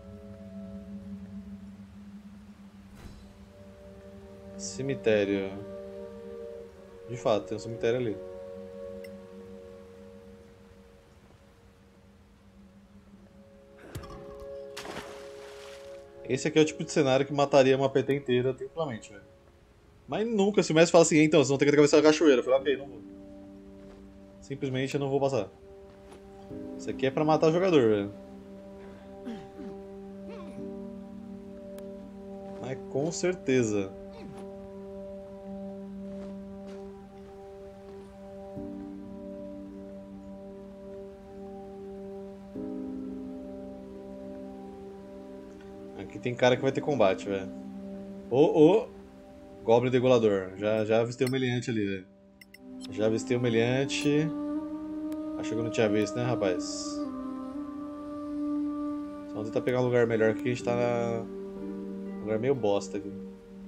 Cemitério. De fato, tem um cemitério ali. Esse aqui é o tipo de cenário que mataria uma P T inteira tranquilamente, velho. Mas nunca, se o mestre fala assim, então, vocês vão ter que atravessar a cachoeira. Eu falei, ok, não vou. Simplesmente eu não vou passar. Isso aqui é pra matar o jogador, velho. Mas com certeza. Aqui tem cara que vai ter combate, velho. Ô, ô! Goblin Degolador. Já, já avistei o meliante ali, velho. Já avistei o meliante. Acho que eu não tinha visto, né, rapaz? Só vamos tentar pegar um lugar melhor aqui, que a gente tá na... um lugar meio bosta aqui.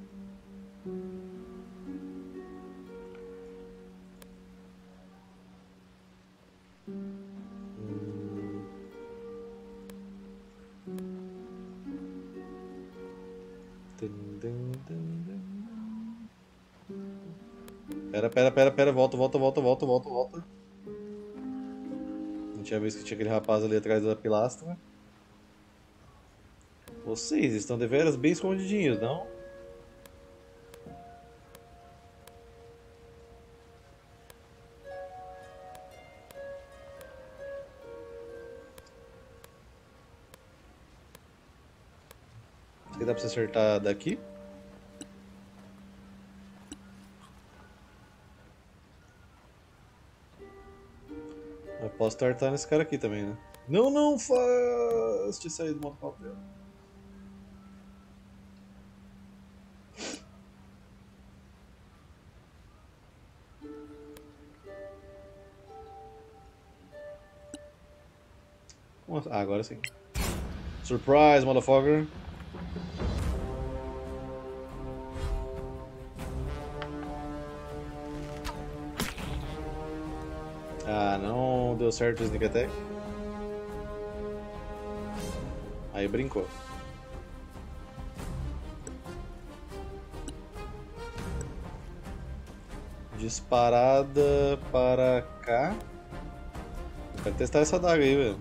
Pera, pera, pera, pera, volta, volta, volta, volta, volta, volta. Não tinha visto que tinha aquele rapaz ali atrás da pilastra. Vocês estão deveras bem escondidinhos, não? Será que dá pra você acertar daqui? Eu posso tartar nesse cara aqui também, né? Não, não faz! Tinha saído do modo papel. Ah, agora sim. Surprise, motherfucker! Ah, não deu certo o sneak attack. Aí brincou. Disparada para cá. Eu quero testar essa adaga aí, velho.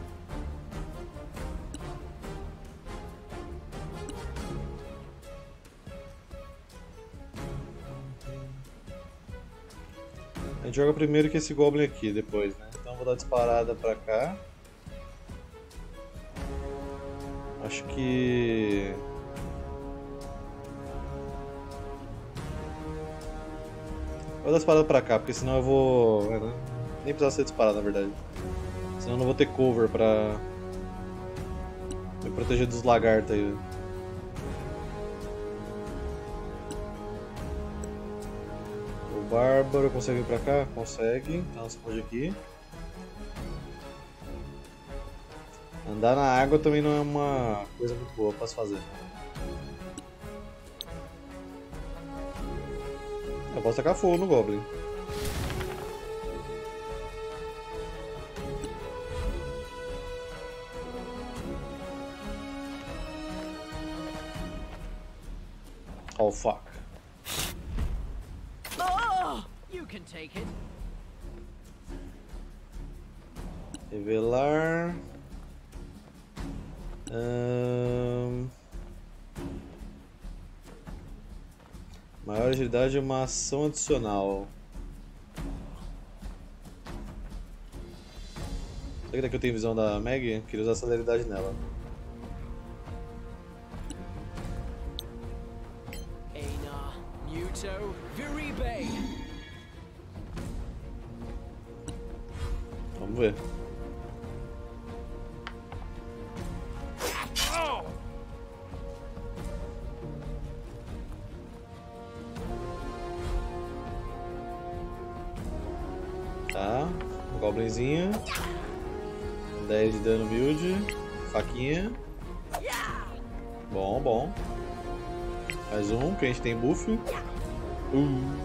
A gente joga primeiro que esse Goblin aqui, depois, né? Então eu vou dar disparada pra cá. Acho que... Vou dar disparada pra cá, porque senão eu vou... Nem precisava ser disparada, na verdade. Senão eu não vou ter cover pra... me proteger dos lagartos aí. O Bárbaro consegue vir pra cá? Consegue. Então você pode aqui. Andar na água também não é uma coisa muito boa pra se fazer. Eu posso tacar fogo no Goblin. Oh fuck. Oh, you can take it. Revelar. Um... Maior agilidade é uma ação adicional. Será que daqui eu tenho visão da Meg? Queria usar celeridade nela. Einar, Muto, Viribe. Vamos ver. Tá, Goblinzinho. dez de dano build. Faquinha. Bom, bom. Mais um, que a gente tem buff. Uh.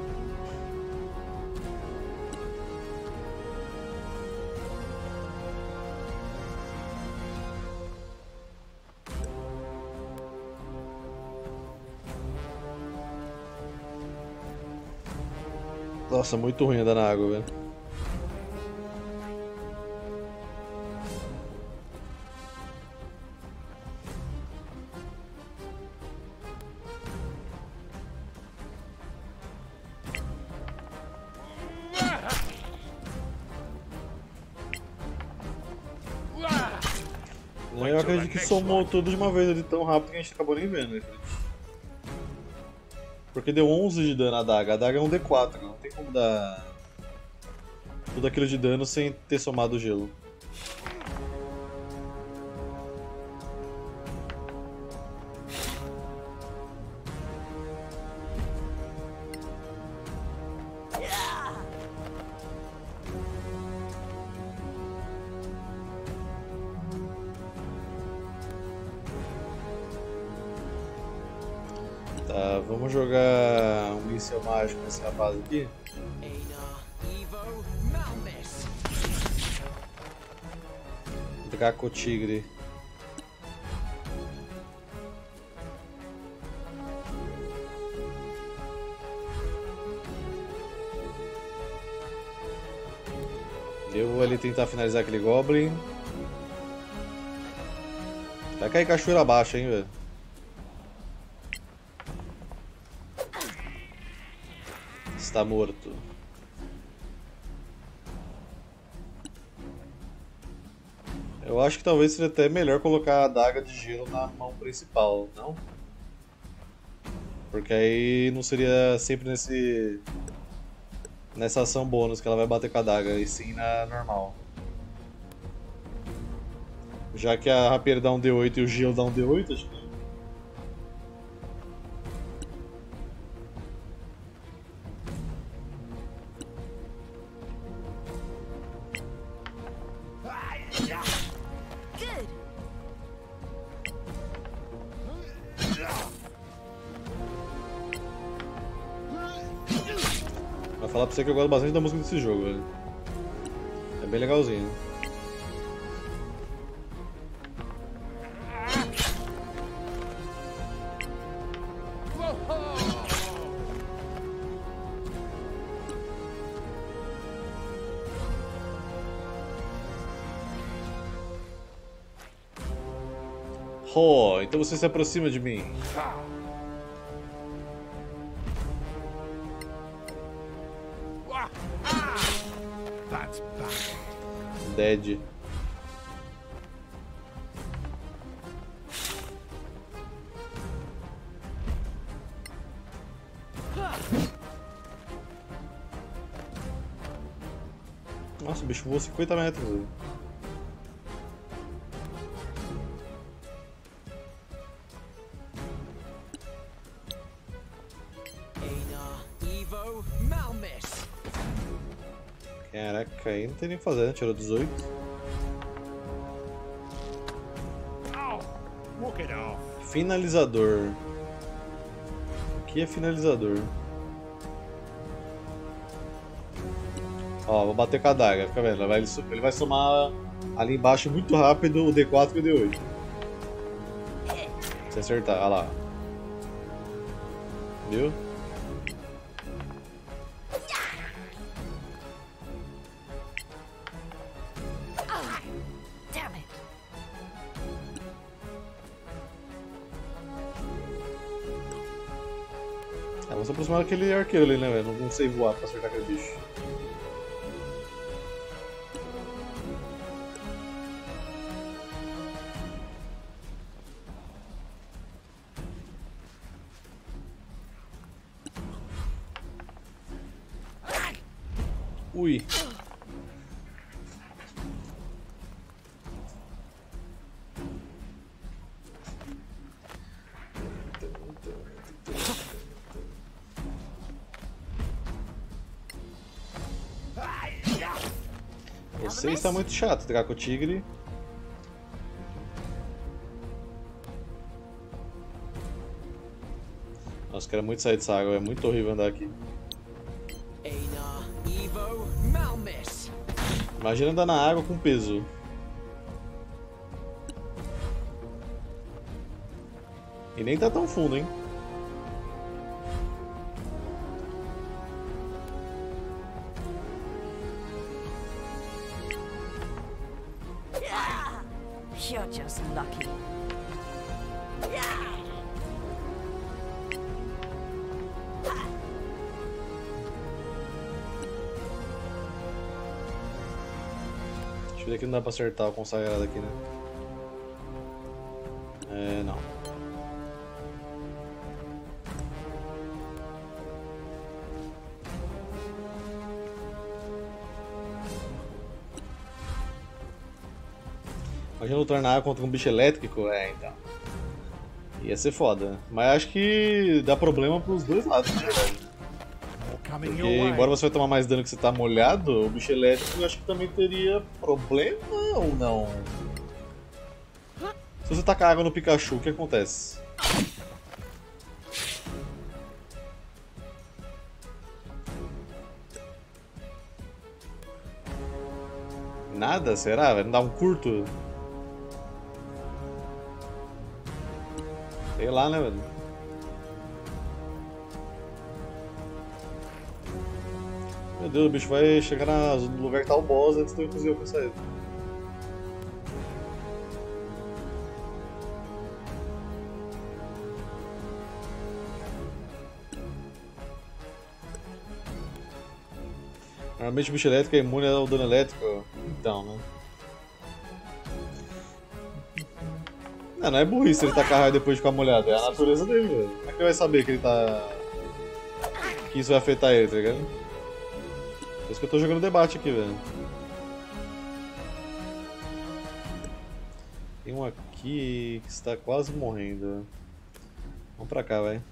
Nossa, muito ruim andar na água, velho. Eu acredito que somou tudo de uma vez ali tão rápido que a gente acabou nem vendo. Porque deu onze de dano a adaga. A adaga é um D quatro, não tem como dar tudo aquilo de dano sem ter somado o gelo. Tá, vamos jogar um míssil mágico nesse rapaz aqui. Einar, Evo, Malmis. Draco Tigre. Eu vou ali tentar finalizar aquele Goblin. Vai cair cachoeira abaixo, hein, velho. Está morto. Eu Eu acho que talvez seria até melhor colocar a adaga de gelo na mão principal, não? Porque aí não seria sempre nesse nessa ação bônus que ela vai bater com a adaga, e sim na normal. Já que a rapieira dá um D oito e o gelo dá um D oito, acho que... Good. Vou falar pra você que eu gosto bastante da música desse jogo, velho. É bem legalzinho. Oh, então você se aproxima de mim. That's bad. Dead. Nossa, o bicho voou cinquenta metros. Velho. Evo Malmis. Caraca, aí não tem nem o que fazer, né? Tirou dezoito. Oh, walk it off. Finalizador. O que é finalizador? Ó, vou bater com a adaga, fica vendo? Ele vai, ele vai somar ali embaixo muito rápido o D quatro e o D oito. Se acertar, olha lá. Viu? Damn it. É, vamos se aproximar daquele arqueiro ali, né, velho? Não sei voar pra acertar aquele bicho. Ui. Você está muito chato, Draco Tigre. Nossa, quero muito sair dessa água, é muito horrível andar aqui. Einar Evo Malmis. Imagina andar na água com peso. E nem tá tão fundo, hein? You're just lucky. Deixa eu ver que não dá pra acertar o consagrado aqui, né? É, não. Imagina lutar na água contra um bicho elétrico? É, então. Ia ser foda. Mas acho que dá problema pros dois lados, na verdade. Coming Porque, your way. embora você vai tomar mais dano que você tá molhado, o bicho elétrico eu acho que também teria problema ou não? Se você tacar água no Pikachu, o que acontece? Nada? Será? Vai me dar um curto? Sei lá, né, velho? Meu Deus, o bicho vai chegar na- no lugar que tá o boss antes de eu conseguir alcançar ele. Normalmente o bicho elétrico é imune ao dano elétrico, então, né? Ah, não é burrice ele tacar raio depois de ficar molhado, é a natureza dele, velho. Como é que ele vai saber que ele tá... que isso vai afetar ele, tá ligado? Por isso que eu tô jogando debate aqui, velho. Tem um aqui que está quase morrendo. Vamos pra cá, vai.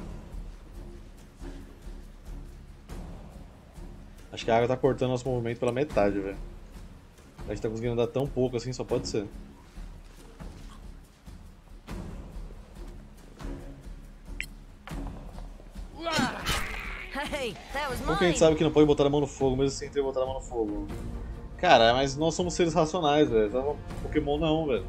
Acho que a água tá cortando nosso movimento pela metade, velho. A gente tá conseguindo andar tão pouco assim, só pode ser. Hey, that was Como que a gente mine. sabe que não pode botar a mão no fogo, mesmo sem ter botar a mão no fogo? Cara, mas nós somos seres racionais, velho. Então, Pokémon não, velho.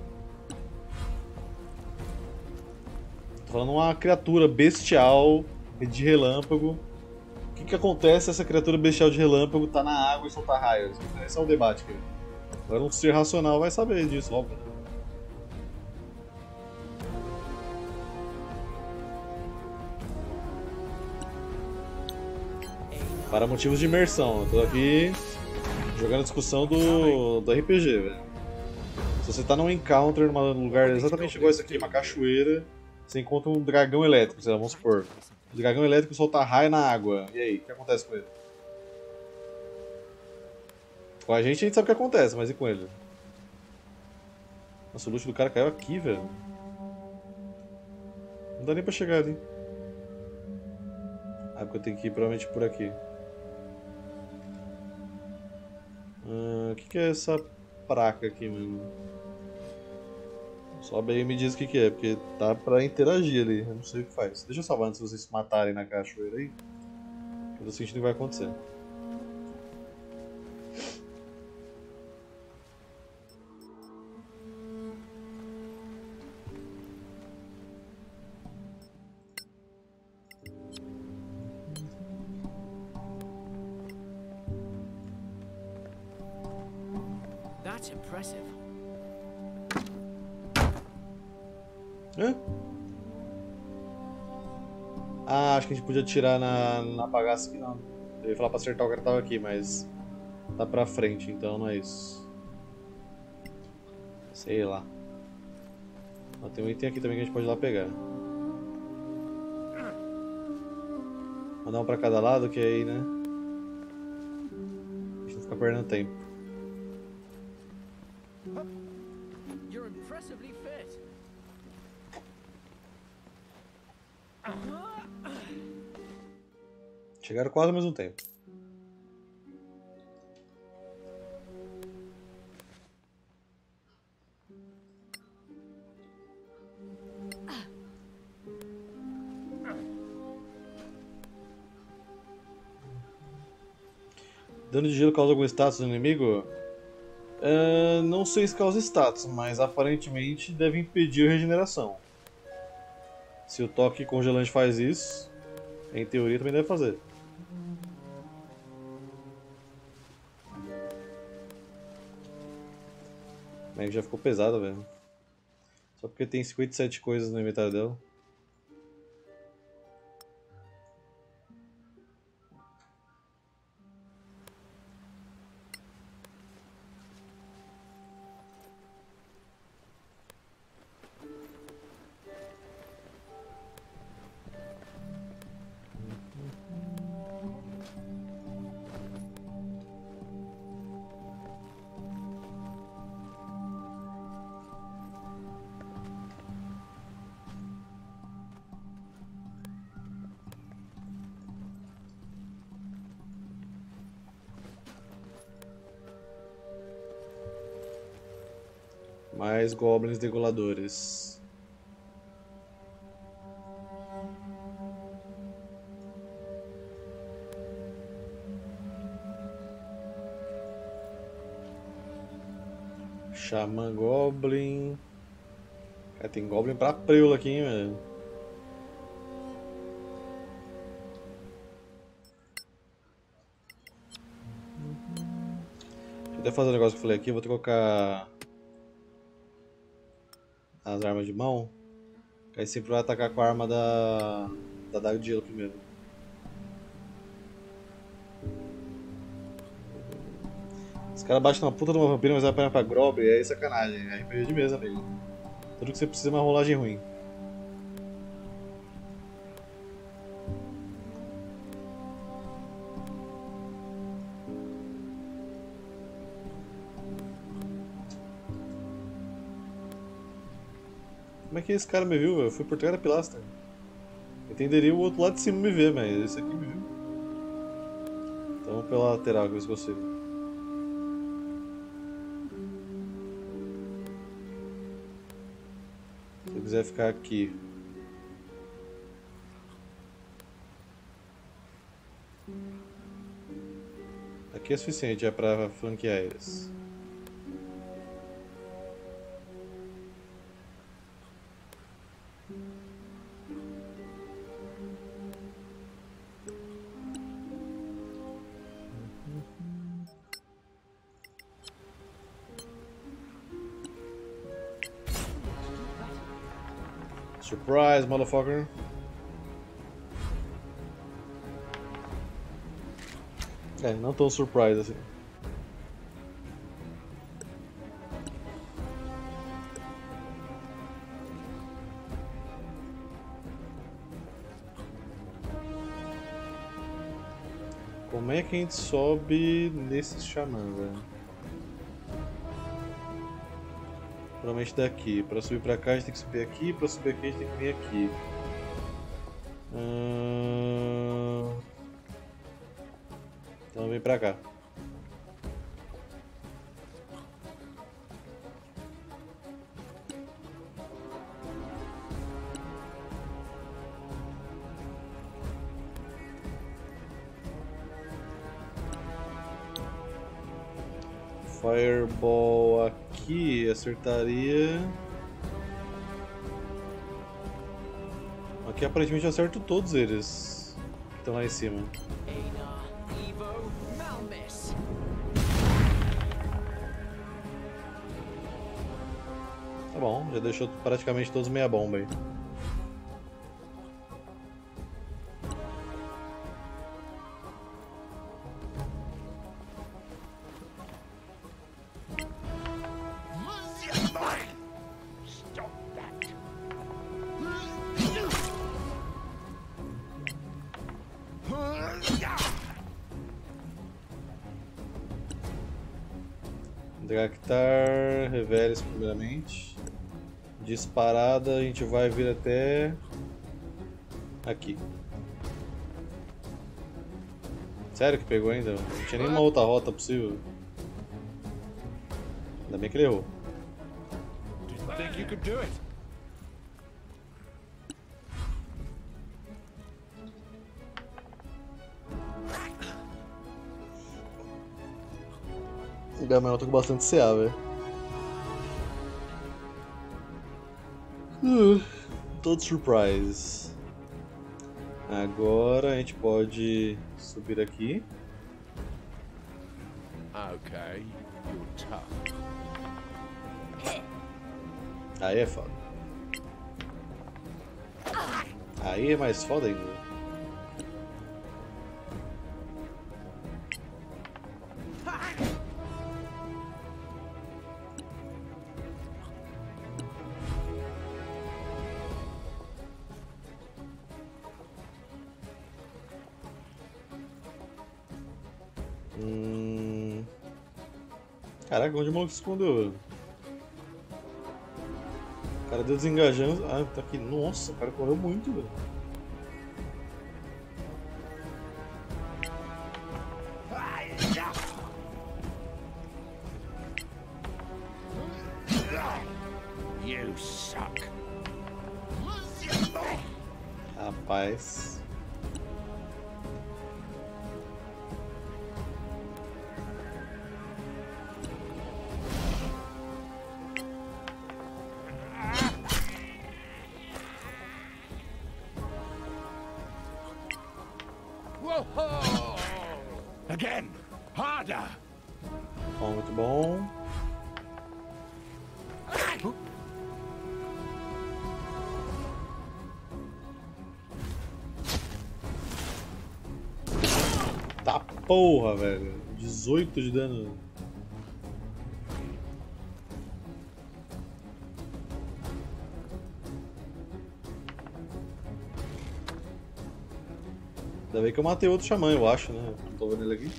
Tô falando uma criatura bestial de relâmpago. O que que acontece se essa criatura bestial de relâmpago tá na água e soltar raios? Esse é o debate aqui. Agora um ser racional vai saber disso, óbvio. Para motivos de imersão, eu tô aqui jogando a discussão do, do R P G, velho. Se você tá num encounter, num lugar exatamente igual esse aqui, uma cachoeira, você encontra um dragão elétrico, sei lá, vamos supor. O dragão elétrico solta raio na água. E aí, o que acontece com ele? Com a gente a gente sabe o que acontece, mas e com ele? Nossa, o loot do cara caiu aqui, velho. Não dá nem pra chegar ali. Ah, porque eu tenho que ir provavelmente por aqui. O ah, que, que é essa placa aqui, mano? Sobe aí e me diz o que, que é, porque tá pra interagir ali, eu não sei o que faz. Deixa eu salvar antes de vocês se matarem na cachoeira aí. Eu tô sentindo que vai acontecer. That's impressive. Hã? Ah, acho que a gente podia atirar na, na bagaça aqui não. Eu ia falar pra acertar o cara que tava aqui, mas tá pra frente, então não é isso. Sei lá. Ó, tem um item aqui também que a gente pode ir lá pegar. Mandar um pra cada lado, que aí, né? A gente não fica perdendo tempo. You're impressively fit. Chegaram quase ao mesmo tempo. Dano de gelo causa algum status no inimigo? Uh, não sei se causa status, mas aparentemente deve impedir a regeneração. Se o toque congelante faz isso, em teoria também deve fazer. Mas já ficou pesado, velho. Só porque tem cinquenta e sete coisas no inventário dela. Mais goblins degoladores. Xamã Goblin. Cara, tem Goblin pra preula aqui, hein, velho. Deixa eu até fazer um negócio que eu falei aqui. Eu vou trocar as armas de mão. Aí sempre vai atacar com a arma da da daga de gelo primeiro. Os caras baixam uma puta de uma vampira, mas vai apanhar pra Grob, e aí é sacanagem, é R P G de mesa, amigo. Tudo que você precisa é uma rolagem ruim. Como é que esse cara me viu? Eu fui por trás da pilastra. Entenderia o outro lado de cima me ver, mas esse aqui me viu. Então vamos pela lateral, que eu ver se consigo. Se eu quiser ficar aqui. Aqui é suficiente já para flanquear eles. Surprise, motherfucker. É, não tão surprise assim. Como é que a gente sobe nesse xamã, velho? Provavelmente daqui. Pra subir pra cá a gente tem que subir aqui, pra subir aqui a gente tem que vir aqui. Hum... Então vem pra cá. Fireball aqui acertaria. Aqui aparentemente eu acerto todos eles que estão lá em cima. Tá bom, já deixou praticamente todos meia bomba aí. Draktar, Reveles primeiramente. Disparada, a gente vai vir até aqui. Sério que pegou ainda? Não tinha nenhuma outra rota possível. Ainda bem que ele errou. Didn't think you could do it. Gabriel, eu tô com bastante C A, velho. Uh, todo surprise. Agora a gente pode subir aqui. Okay, you're tough. Aí é foda. Aí é mais foda ainda. Hum... Caraca, onde o maluco se escondeu? O cara deu desengajando. Ah, tá aqui. Nossa, o cara correu muito, velho. You suck. Rapaz. Whoa! Again, harder. Bom, muito bom. Tá porra, velho. dezoito de dano. Ainda bem que eu matei outro xamã, eu acho, né? Não tô vendo ele aqui.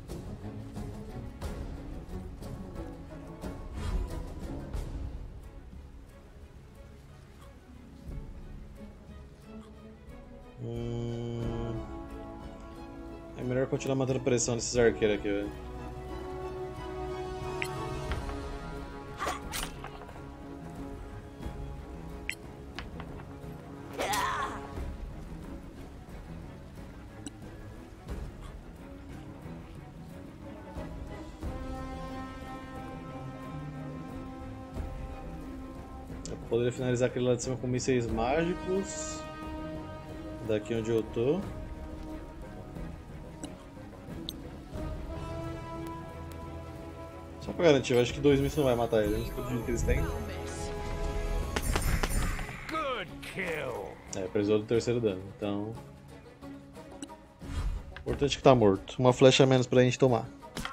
Hum... É melhor continuar mantendo pressão nesses arqueiros aqui, velho. Poderia finalizar aquele lá de cima com mísseis mágicos. Daqui onde eu tô. Só pra garantir, eu acho que dois mísseis não vai matar ele. Não sei o que eles têm. Good kill. É, precisou do terceiro dano, então. Importante que tá morto. Uma flecha a menos pra gente tomar.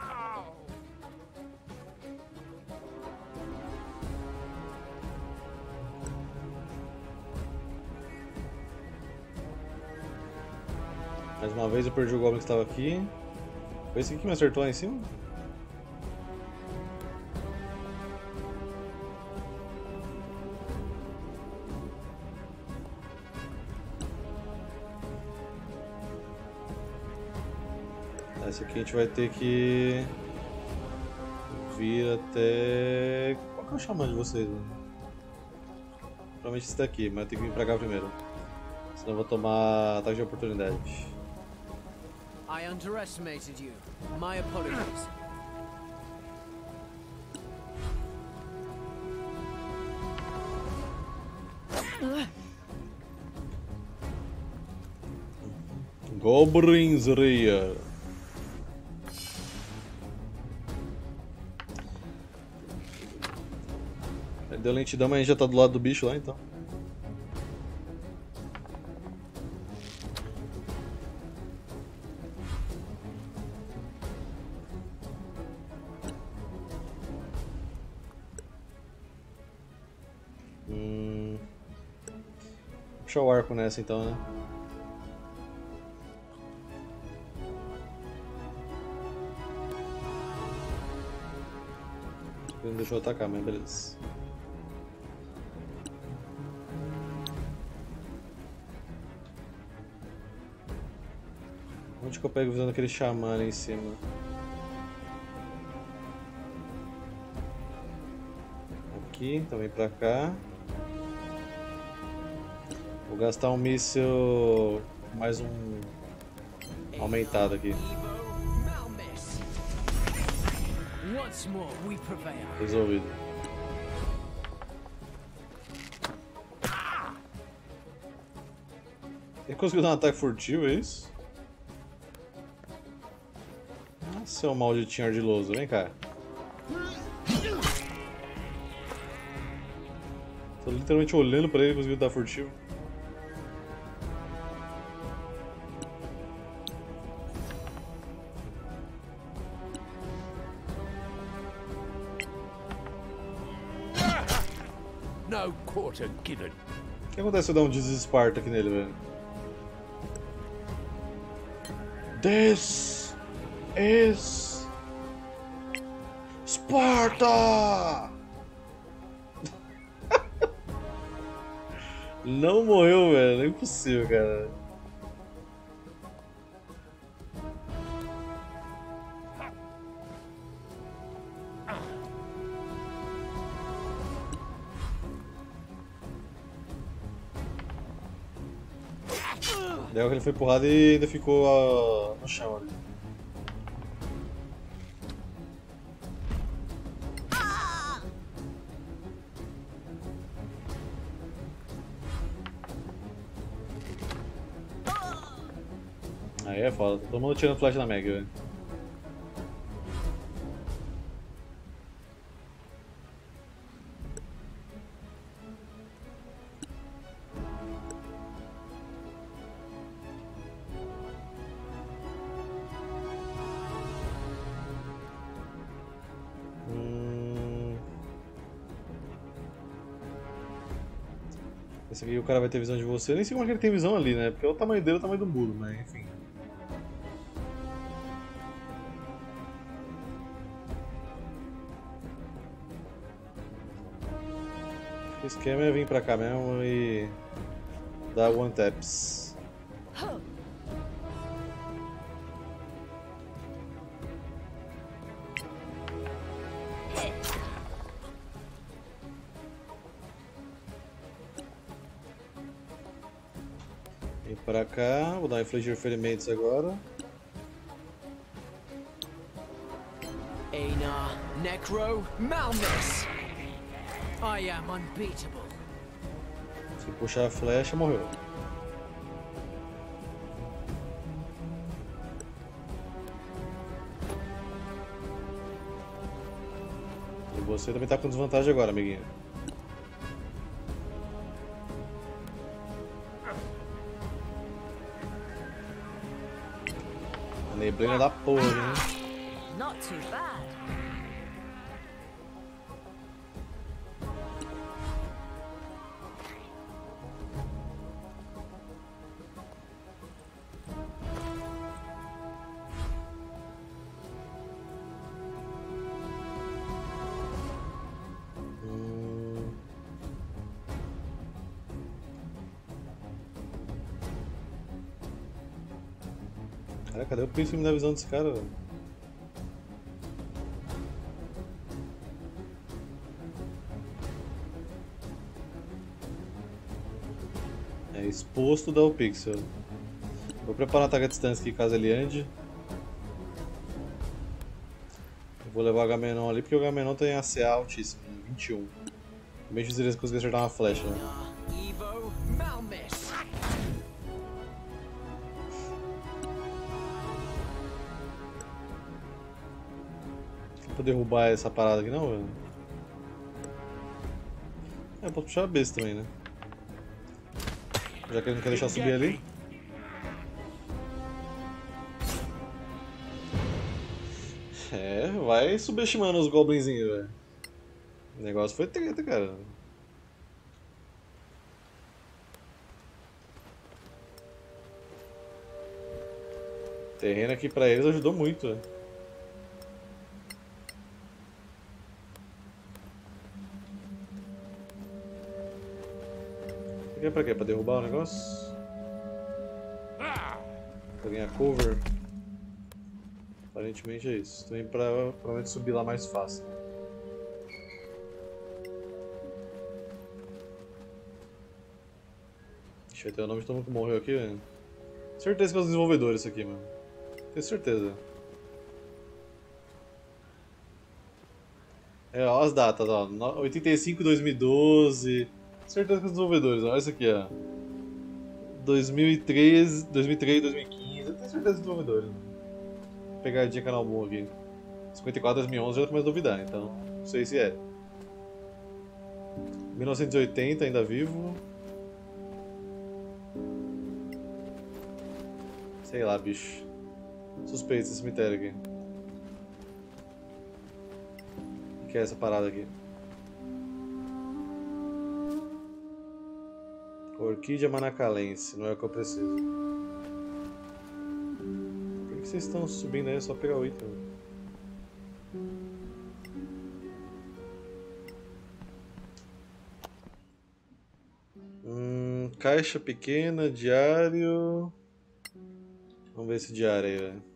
Mais uma vez eu perdi o goblin que estava aqui. Foi esse aqui que me acertou lá em cima? Esse aqui a gente vai ter que vir até... Qual que é o xamã de vocês? Né? Provavelmente esse daqui, mas eu tenho que vir pra cá primeiro. Senão eu vou tomar ataque de oportunidade. I underestimated you. My apologies. Goblins Rear. Deu lentidão, mas a gente já tá do lado do bicho lá então. Hum... Puxar o arco nessa então, né? Ele não deixou eu atacar, mas beleza. Onde que eu pego visando aquele xamã ali em cima? Aqui, também pra cá. Vou gastar um míssil mais um aumentado aqui. Resolvido. Ele conseguiu dar um ataque furtivo, é isso? Ah, seu malditinho ardiloso, vem cá. Tô literalmente olhando pra ele e conseguiu dar furtivo. No quarter given. O que acontece se eu dar um desesparta aqui nele, velho? This is Sparta! Não morreu, velho. É impossível, cara. Legal que ele foi empurrado e ainda ficou uh, no chão ali. Aí é foda, tá todo mundo tirando flash na Meg, velho. Esse aqui o cara vai ter visão de você. Eu nem sei como é que ele tem visão ali, né? Porque é o tamanho dele, é o tamanho do muro, mas enfim. O esquema é vir pra cá mesmo e dar one taps. Vem pra cá, vou dar um infligir ferimentos agora. Einar Necro Malmus! I am unbeatable. Se puxar a flecha, morreu. E você também tá com desvantagem agora, amiguinho. A neblina da porra, hein? Not too bad. Cara, cadê o príncipe da visão desse cara, velho? É exposto da o pixel. Vou preparar um ataque à distância aqui caso ele ande. Eu vou levar o Agamenon ali porque o Agamenon tem A C A altíssimo, vinte e um. Também difícil eles conseguirem acertar uma flecha, né? Evo Malmus! Pra derrubar essa parada aqui não, velho? É, posso puxar a besta também, né? Já que ele não quer deixar subir ali. É, vai subestimando os goblinzinhos, velho. O negócio foi treta, cara. O terreno aqui pra eles ajudou muito, velho. Isso aqui é pra quê? Pra derrubar o negócio? Pra ganhar cover? Aparentemente é isso. Também pra provavelmente subir lá mais fácil. Deixa eu ter o nome de todo mundo que morreu aqui, velho. Certeza que é os desenvolvedores isso aqui, mano. Tenho certeza. É, ó, as datas, ó. oitenta e cinco, dois mil e doze. Certeza que os desenvolvedores, ó. Olha isso aqui, ó. dois mil e treze, dois mil e treze, dois mil e quinze. Eu tenho certeza dos desenvolvedores. Pegadinha canal bom aqui. cinquenta e quatro, dois mil e onze já começa a duvidar, então não sei se é. mil novecentos e oitenta, ainda vivo. Sei lá, bicho. Suspeito esse cemitério aqui. O que é essa parada aqui? Orquídea manacalense, não é o que eu preciso. Por que vocês estão subindo aí? É só pegar o item. Hum, caixa pequena, diário. Vamos ver esse diário aí, velho.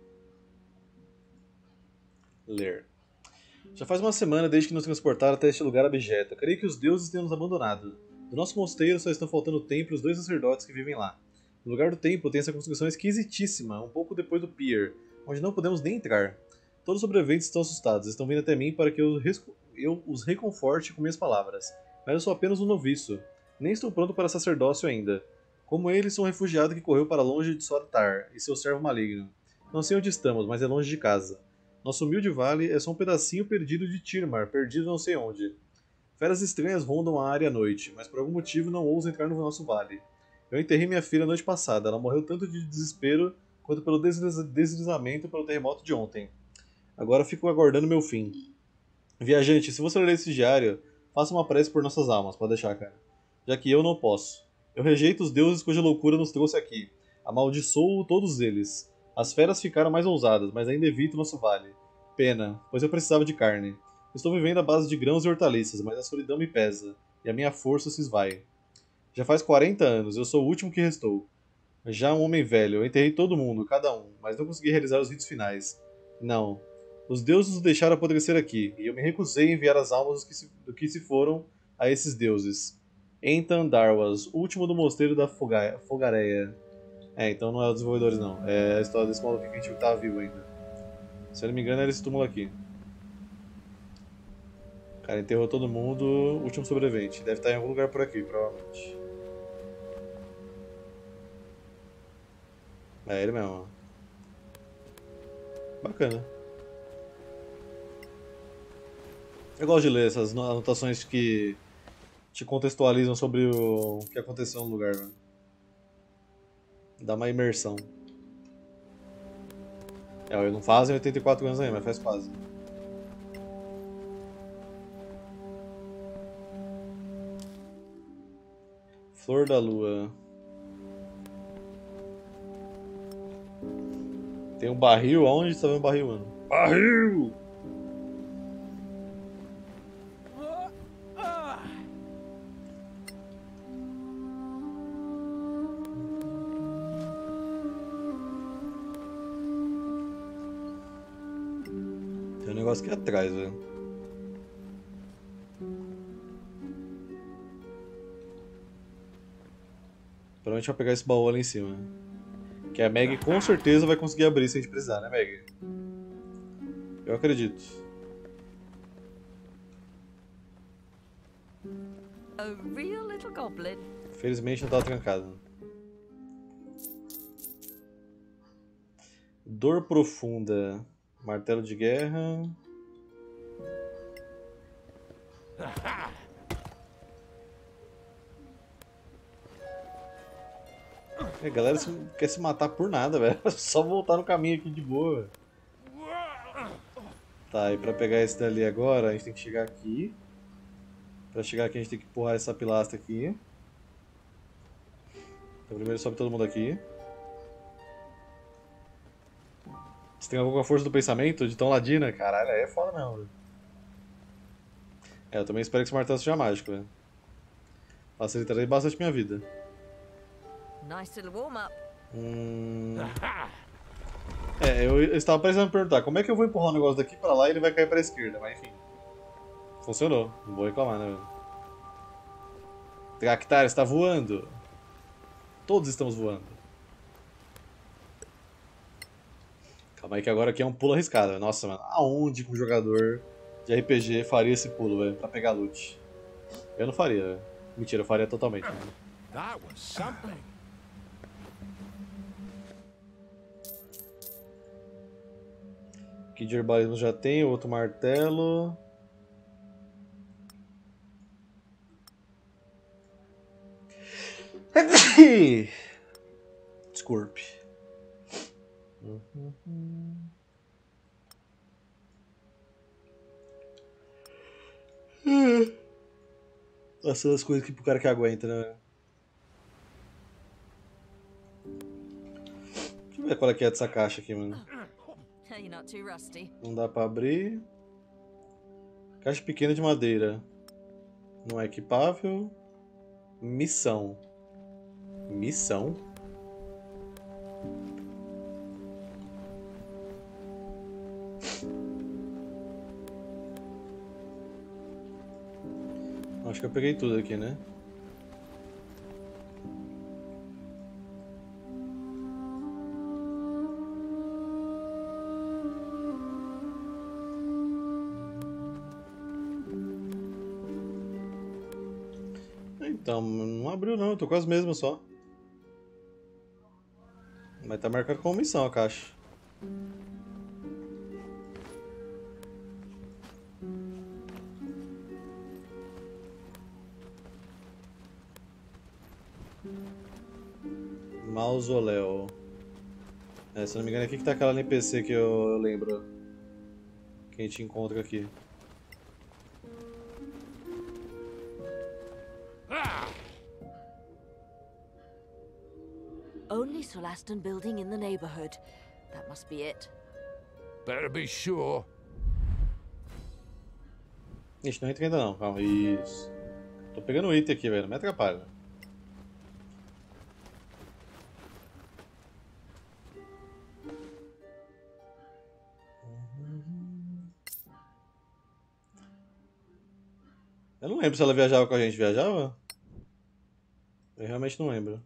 Ler. Já faz uma semana desde que nos transportaram até este lugar abjeto. Creio que os deuses tenham nos abandonado. Do nosso mosteiro só estão faltando o templo e os dois sacerdotes que vivem lá. No lugar do templo tem essa construção esquisitíssima, um pouco depois do pier, onde não podemos nem entrar. Todos os sobreviventes estão assustados, estão vindo até mim para que eu, eu os reconforte com minhas palavras. Mas eu sou apenas um noviço. Nem estou pronto para sacerdócio ainda. Como eles, sou um refugiado que correu para longe de Soratar e seu servo maligno. Não sei onde estamos, mas é longe de casa. Nosso humilde vale é só um pedacinho perdido de Tirmar, perdido não sei onde. Feras estranhas rondam a área à noite, mas por algum motivo não ousam entrar no nosso vale. Eu enterrei minha filha a noite passada, ela morreu tanto de desespero quanto pelo desliza deslizamento pelo terremoto de ontem. Agora fico aguardando meu fim. Viajante, se você ler esse diário, faça uma prece por nossas almas, pode deixar, cara. Já que eu não posso. Eu rejeito os deuses cuja loucura nos trouxe aqui. Amaldiçoo todos eles. As feras ficaram mais ousadas, mas ainda evito nosso vale. Pena, pois eu precisava de carne. Estou vivendo à base de grãos e hortaliças, mas a solidão me pesa. e a minha força se esvai. Já faz quarenta anos, eu sou o último que restou. Já um homem velho, eu enterrei todo mundo, cada um, mas não consegui realizar os ritos finais. Não. Os deuses nos deixaram apodrecer aqui, e eu me recusei a enviar as almas dos que se, do que se foram a esses deuses. Entan Darwas, último do mosteiro da Foga Fogareia. É, então não é os desenvolvedores não. É a história desse maluco que a gente tava vivo ainda. Se eu não me engano era esse túmulo aqui. O cara enterrou todo mundo, último sobrevivente. Deve estar em algum lugar por aqui, provavelmente. É ele mesmo. Bacana. Eu gosto de ler essas anotações que te contextualizam sobre o que aconteceu no lugar, né? Dá uma imersão. É, eu não fazem oitenta e quatro anos ainda, mas faz quase. Flor da Lua. Tem um barril? Aonde você tá vendo um barril, mano? Barril! Tem um negócio aqui atrás, velho. Provavelmente vai pegar esse baú ali em cima. Que a Meg com certeza vai conseguir abrir se a gente precisar, né, Meg? Eu acredito. A real little goblin. Felizmente não tava trancado. Dor profunda. Martelo de guerra. A galera quer se matar por nada, velho. Só voltar no caminho aqui de boa, velho. Tá, e pra pegar esse dali agora, a gente tem que chegar aqui. Pra chegar aqui a gente tem que empurrar essa pilastra aqui. Então primeiro sobe todo mundo aqui. Você tem alguma força do pensamento de tão ladina? Caralho, aí é foda mesmo, velho. É, eu também espero que esse martelo seja mágico, velho. Facilitaria bastante minha vida. Nice little warm-up. Hum... É, eu, eu estava precisando perguntar como é que eu vou empurrar um negócio daqui pra lá e ele vai cair pra esquerda, mas enfim. Funcionou, não vou reclamar, né, velho? Tractar está voando. Todos estamos voando. Calma aí que agora aqui é um pulo arriscado. Nossa, mano, aonde que um jogador de R P G faria esse pulo, velho, pra pegar loot? Eu não faria, velho. Mentira, eu faria totalmente. Né? That was something. Aqui de herbalismo já tem, outro martelo. Desculpe. Essas as coisas que pro cara que aguenta, né? Deixa eu ver qual é que é dessa caixa aqui, mano. You're not too rusty. Não dá pra abrir. Caixa pequena de madeira. Não é equipável. Missão. Missão? Acho que eu peguei tudo aqui, né? Então, não abriu não, eu tô com as mesmas só. Mas tá marcado como missão a caixa. Mausoléu. É, se não me engano, é aqui que tá aquela N P C que eu, eu lembro. Que a gente encontra aqui. Only Solaston building in the neighborhood. That must be it. Better be sure. Ixi, não entra ainda não, calma, isso. Tô pegando item aqui, velho. Não me atrapalha. Eu não lembro se ela viajava com a gente. Viajava? Eu realmente não lembro.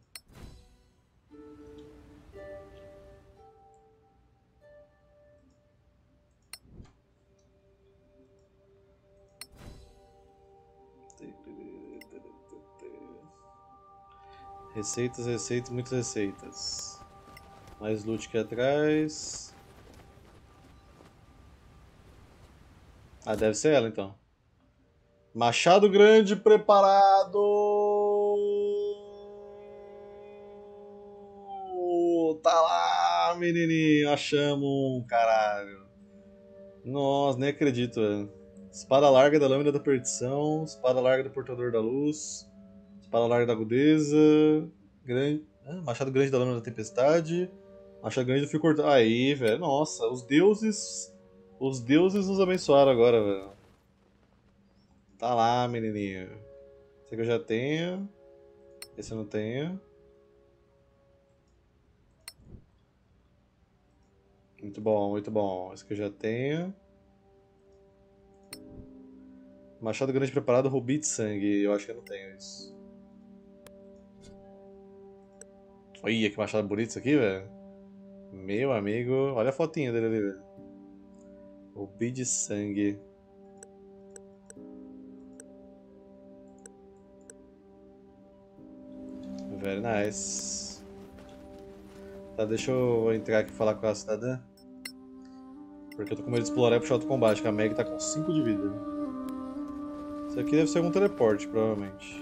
Receitas, receitas, muitas receitas. Mais loot aqui atrás. Ah, deve ser ela então. Machado grande preparado. Tá lá, menininho. Achamos um, caralho. Nossa, nem acredito, velho. Espada larga da lâmina da perdição. Espada larga do portador da luz. Espada larga da agudeza. Grande... Ah, machado grande da lâmina da tempestade. Machado grande do fio cortado. Aí, velho. Nossa, os deuses. Os deuses nos abençoaram agora, velho. Tá lá, menininho. Esse aqui eu já tenho. Esse eu não tenho. Muito bom, muito bom. Esse aqui eu já tenho. Machado grande preparado, rubi de sangue. Eu acho que eu não tenho isso. Olha que machado bonito isso aqui, velho. Meu amigo. Olha a fotinha dele ali, velho. Rubi de sangue. Very nice. Tá, deixa eu entrar aqui e falar com a cidadã. Porque eu tô com medo de explorar e puxar outro combate, que a Meg tá com cinco de vida. Isso aqui deve ser algum teleporte, provavelmente.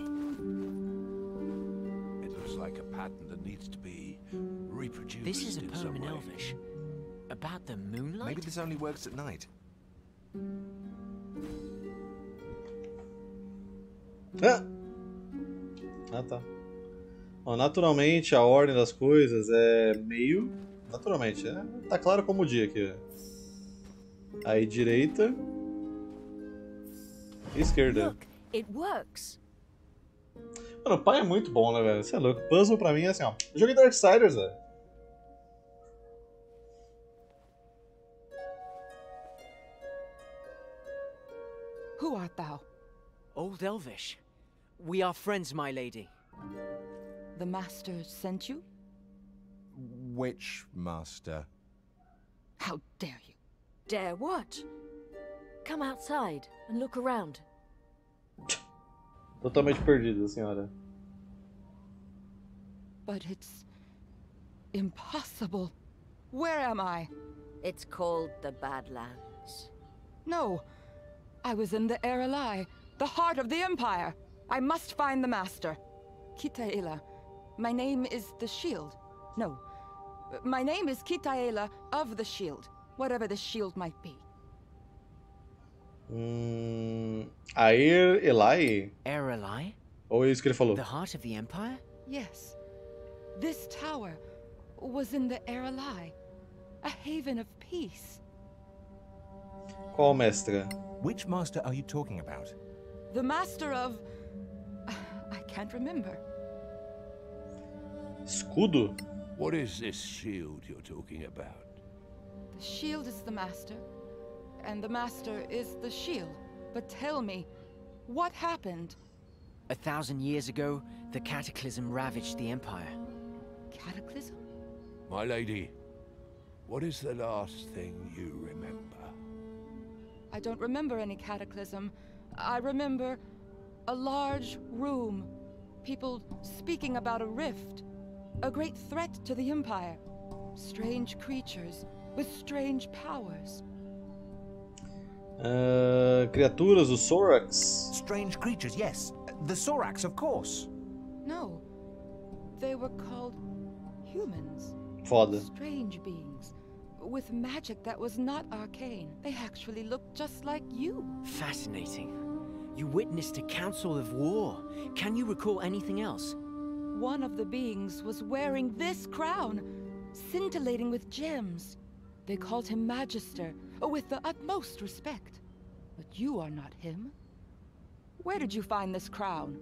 This is a poem in Elvish. About the moonlight? Maybe this only works at night. Ah, ah tá. Bom, naturalmente, a ordem das coisas é meio... Naturalmente, é, tá claro como o dia aqui. Aí, direita. E esquerda. Look, it works. Mano, o pai é muito bom, né, velho? Você é louco. Puzzle pra mim é assim, ó. Eu joguei Darksiders, velho. Who art thou? Old Elvish. We are friends, my lady. The master sent you? Which master? How dare you? Dare what? Come outside and look around. Totalmente perdido, senhora. But it's impossible. Where am I? It's called the Badlands. No, I was in the Erelai, the heart of the Empire. I must find the master. Kitaela. My name is the Shield. No, my name is Kitaela of the Shield. Whatever the shield might be. Hum... Aer Elai? Erelai? Ou é isso que ele falou? The heart of the Empire? Yes. This tower was in the Erelai, a haven of peace. Qual mestra? Which master are you talking about? The master of... I can't remember. Escudo? What is this shield you're talking about? The shield is the master, and the master is the shield. But tell me, what happened? A thousand years ago, the cataclysm ravaged the Empire. Cataclysm? My lady, what is the last thing you remember? I don't remember any cataclysm. I remember a large room, people speaking about a rift, a great threat to the Empire, strange creatures with strange powers. Uh, criaturas, os Sorax? Strange creatures, yes. The Sorax, of course. No, they were called humans. Foda. Strange beings, with magic that was not arcane. They actually looked just like you. Fascinating. You witnessed a council of war. Can you recall anything else? One of the beings was wearing this crown, scintillating with gems. They called him Magister, with the utmost respect. But you are not him. Where did you find this crown?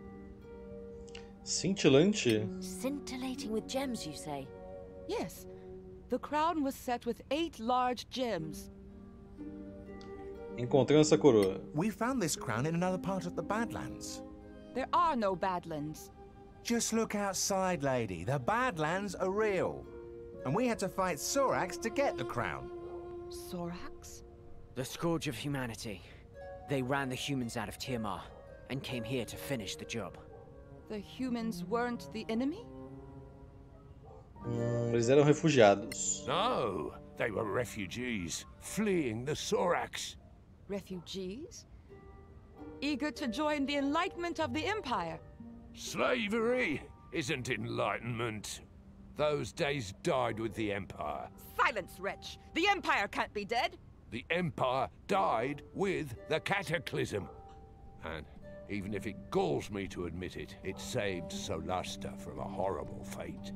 Cintilante? Scintillating with gems, you say? Yes. The crown was set with eight large gems. Encontrei essa coroa. We found this crown in another part of the Badlands. There are no Badlands. Just look outside, lady. The Badlands are real. And we had to fight Sorax to get the crown. Sorax? The scourge of humanity. They ran the humans out of Tiamat and came here to finish the job. The humans weren't the enemy? Hum, eles eram refugiados. No, they were refugees, fleeing the Sorax. Refugees? Eager to join the enlightenment of the Empire? Slavery isn't enlightenment. Those days died with the Empire. Silence, wretch! The Empire can't be dead! The Empire died with the Cataclysm. And even if it galls me to admit it, it saved Solasta from a horrible fate.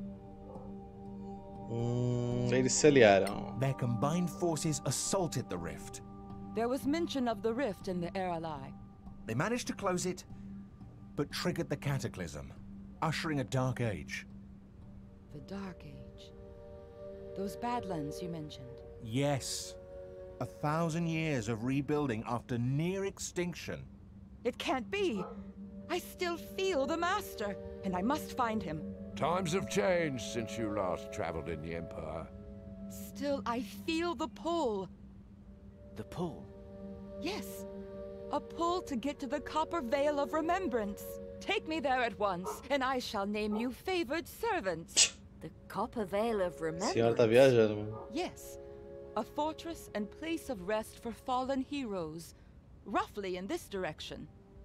Hum, eles se aliaram. Their combined forces assaulted the rift. There was mention of the rift in the Aralai. They managed to close it, but triggered the Cataclysm, ushering a dark age. The Dark Age. Those Badlands you mentioned. Yes. A thousand years of rebuilding after near extinction. It can't be! I still feel the Master, and I must find him. Times have changed since you last traveled in the Empire. Still, I feel the pull. The pull? Yes. A pull to get to the Copper Veil of Remembrance. Take me there at once, and I shall name you favored servants. The Copper Veil of A Remembrance? senhora tá viajando, mano. Yes. A fortress and place of rest for fallen heroes. Roughly in this direction.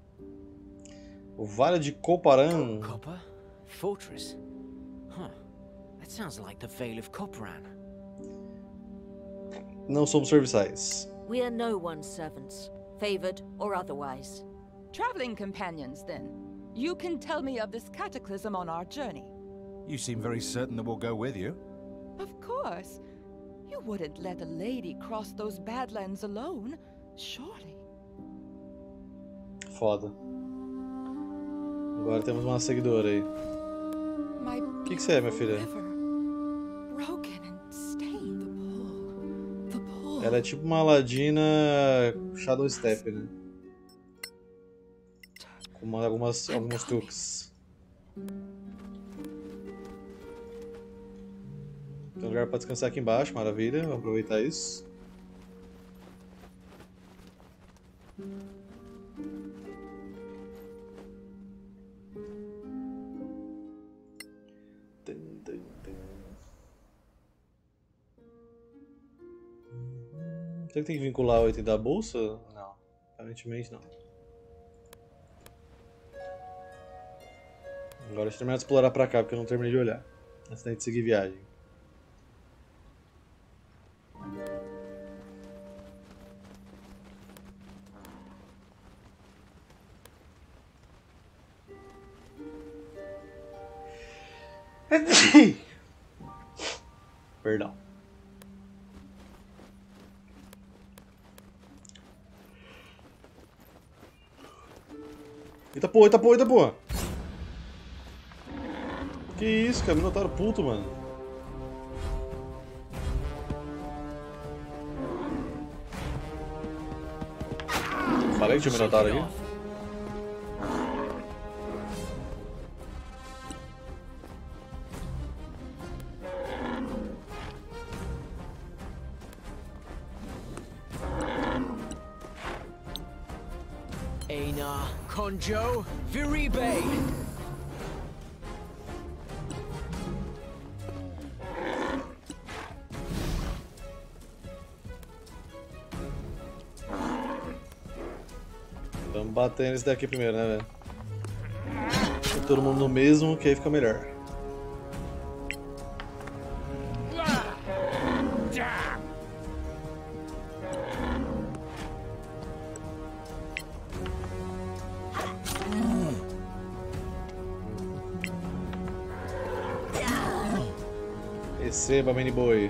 O Vale de Coparan. Copper? Fortress? Huh. That sounds like the Vale of Copperan. Não somos serviçais. We are no one's servants, favored or otherwise. Traveling companions, then. You can tell me of this cataclysm on our journey. You seem very certain that we'll go with you. Of course. You wouldn't let a lady cross those Badlands alone, surely. Foda. Agora temos uma seguidora aí. My O que que você é, minha filha? river, broken and stained. The pull. The pull. Ela é tipo uma ladina Shadow Step, né? Com uma- algumas, alguns truques. Tem lugar pra descansar aqui embaixo, maravilha. Vamos aproveitar isso. Será que tem que vincular o item da bolsa? Não, aparentemente não. Agora deixa eu terminar de explorar pra cá, porque eu não terminei de olhar. Antes da gente seguir viagem. Perdão. Eita porra, eita porra, eita porra! Que isso, cara? Minotauro puto, mano. Falei que tinha um Minotauro aqui. Einar, Conjo, Viribe! Vamos bater nesse daqui primeiro, né, velho? Deixa todo mundo no mesmo, que aí fica melhor. Receba, Manny Boy.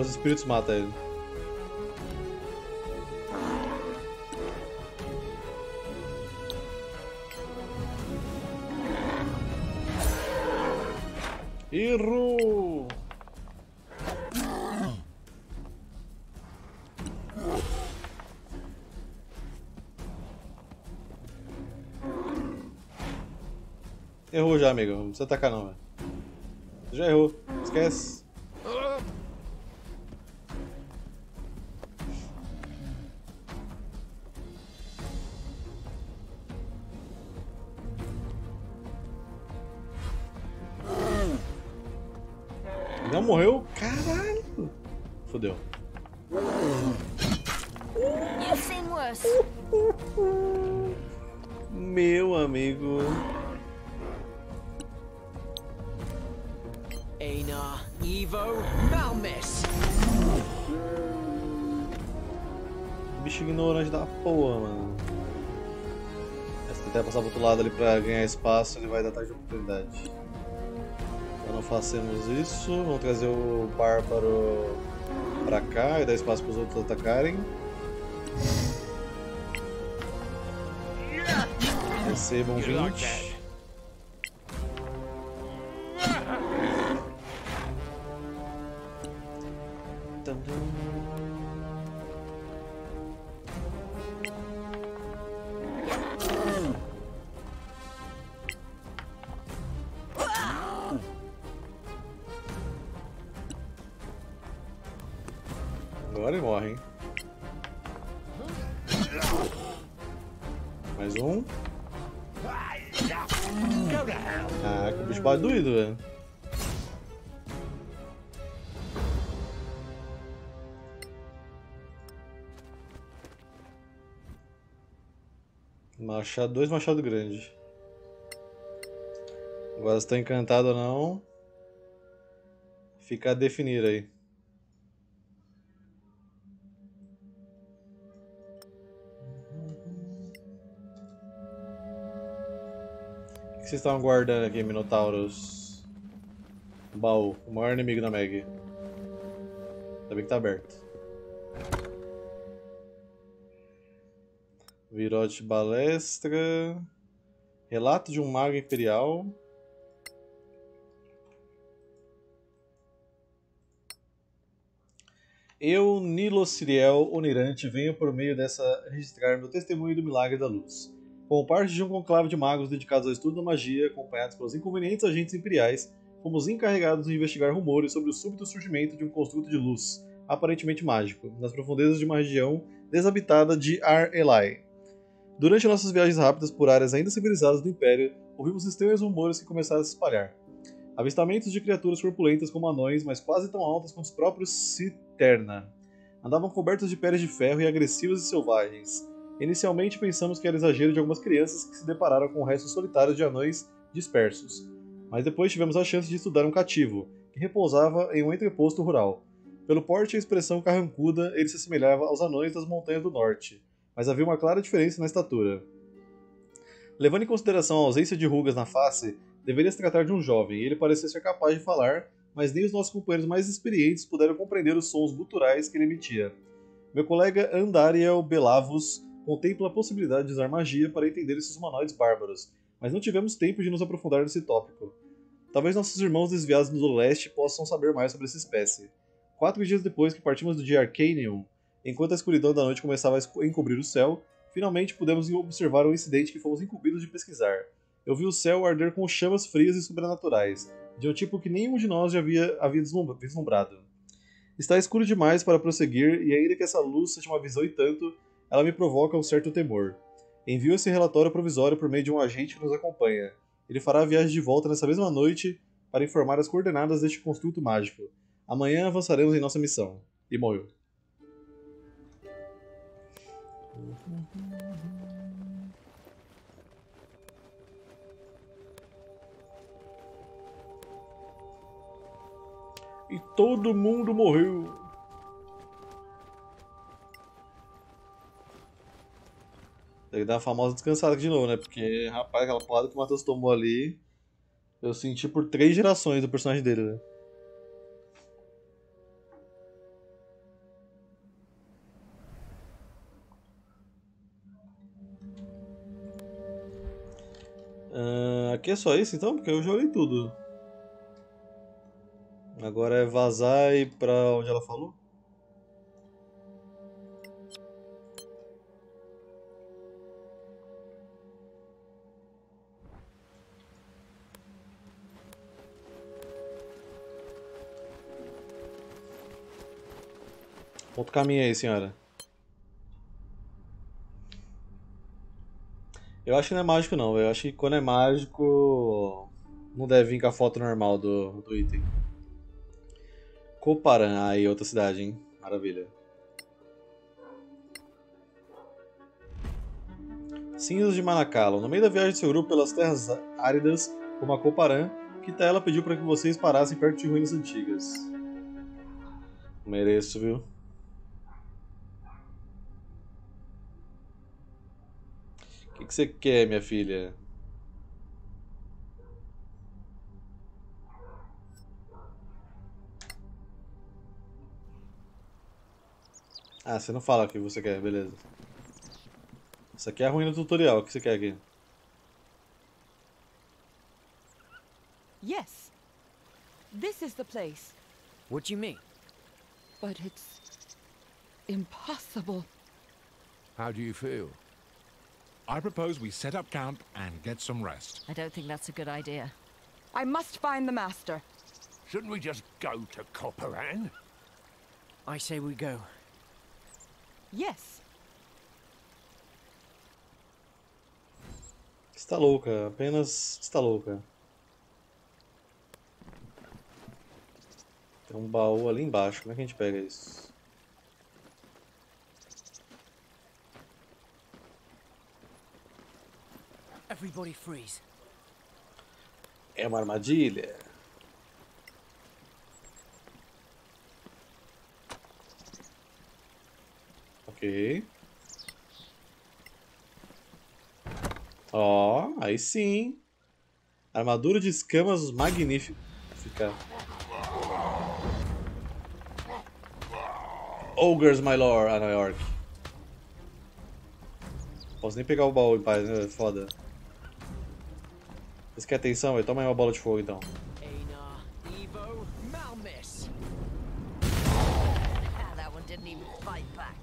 Agora os espíritos matam ele. Errou! Errou já, amigo. Não precisa atacar não, velho. Você já errou. Esquece. Não morreu? Caralho! Fodeu. You've seen worse. Meu amigo. Einar, Evo, Malmis! Bicho ignorante da porra, mano. Se tentar passar pro outro lado ali pra ganhar espaço, ele vai dar ataque de oportunidade. Então não façamos isso. Vamos trazer o Bárbaro pra cá e dar espaço pros outros atacarem. Recebam vinte. Agora ele morre, hein? Mais um. Ah, que bicho bate doído, velho. Machado, dois machados grandes. Agora se tá encantado ou não, fica a definir aí. O que vocês estavam guardando aqui, Minotauros? Baú, o maior inimigo da Meg. Ainda bem que tá aberto. Virote balestra. Relato de um mago imperial. Eu, Nilo Siriel Onirante, venho por meio dessa registrar meu testemunho do milagre da luz. Como parte de um conclave de magos dedicados ao estudo da magia, acompanhados pelos inconvenientes agentes imperiais, fomos encarregados de investigar rumores sobre o súbito surgimento de um construto de luz, aparentemente mágico, nas profundezas de uma região desabitada de Ar-Elai. Durante nossas viagens rápidas por áreas ainda civilizadas do Império, ouvimos estranhos rumores que começaram a se espalhar. Avistamentos de criaturas corpulentas como anões, mas quase tão altas quanto os próprios Citerna. Andavam cobertas de peles de ferro e agressivas e selvagens. Inicialmente pensamos que era exagero de algumas crianças que se depararam com restos solitários de anões dispersos. Mas depois tivemos a chance de estudar um cativo, que repousava em um entreposto rural. Pelo porte e expressão carrancuda, ele se assemelhava aos anões das montanhas do norte, mas havia uma clara diferença na estatura. Levando em consideração a ausência de rugas na face, deveria se tratar de um jovem, e ele parecia ser capaz de falar, mas nem os nossos companheiros mais experientes puderam compreender os sons guturais que ele emitia. Meu colega Andariel Belavus contempla a possibilidade de usar magia para entender esses humanoides bárbaros, mas não tivemos tempo de nos aprofundar nesse tópico. Talvez nossos irmãos desviados do leste possam saber mais sobre essa espécie. Quatro dias depois que partimos de Arcanium, enquanto a escuridão da noite começava a encobrir o céu, finalmente pudemos observar um incidente que fomos incumbidos de pesquisar. Eu vi o céu arder com chamas frias e sobrenaturais, de um tipo que nenhum de nós já havia, havia vislumbrado. Está escuro demais para prosseguir, e ainda que essa luz seja uma visão e tanto, ela me provoca um certo temor. Envio esse relatório provisório por meio de um agente que nos acompanha. Ele fará a viagem de volta nessa mesma noite para informar as coordenadas deste construto mágico. Amanhã avançaremos em nossa missão. E morreu. E todo mundo morreu. Tem que dar uma famosa descansada aqui de novo, né? Porque, rapaz, aquela porrada que o Matheus tomou ali, eu senti por três gerações do personagem dele, né? Aqui é só isso então? Porque eu já olhei tudo. Agora é vazar e ir pra onde ela falou? Outro caminho aí, senhora. Eu acho que não é mágico não, velho. Eu acho que quando é mágico não deve vir com a foto normal do, do item. Coparan, aí outra cidade, hein? Maravilha. Cinzas de Manacalo. No meio da viagem de seu grupo pelas terras áridas, como a Coparan, Kitaela pediu para que vocês parassem perto de ruínas antigas. Mereço, viu? O que, que você quer, minha filha? Ah, você não fala o que você quer, beleza. Isso aqui é a ruína do tutorial, o que você quer aqui? Yes. This is the place. What do you mean? But it's impossible. How do you feel? I propose we set up camp and get some rest. I don't think that's a good idea. I must find the master. Shouldn't we just go to Coparan? I say we go. Yes. Está louca, apenas está louca. Tem um baú ali embaixo, como é que a gente pega isso? Everybody freeze. É uma armadilha. Ok. Ó, oh, aí sim. Armadura de escamas magnífica. Ogres, my lord. Ah, não, é orc. Posso nem pegar o baú em paz, né? Foda. Você quer atenção? Aí toma aí uma bola de fogo então. Einar, Evo, Malmis. That one didn't even fight back.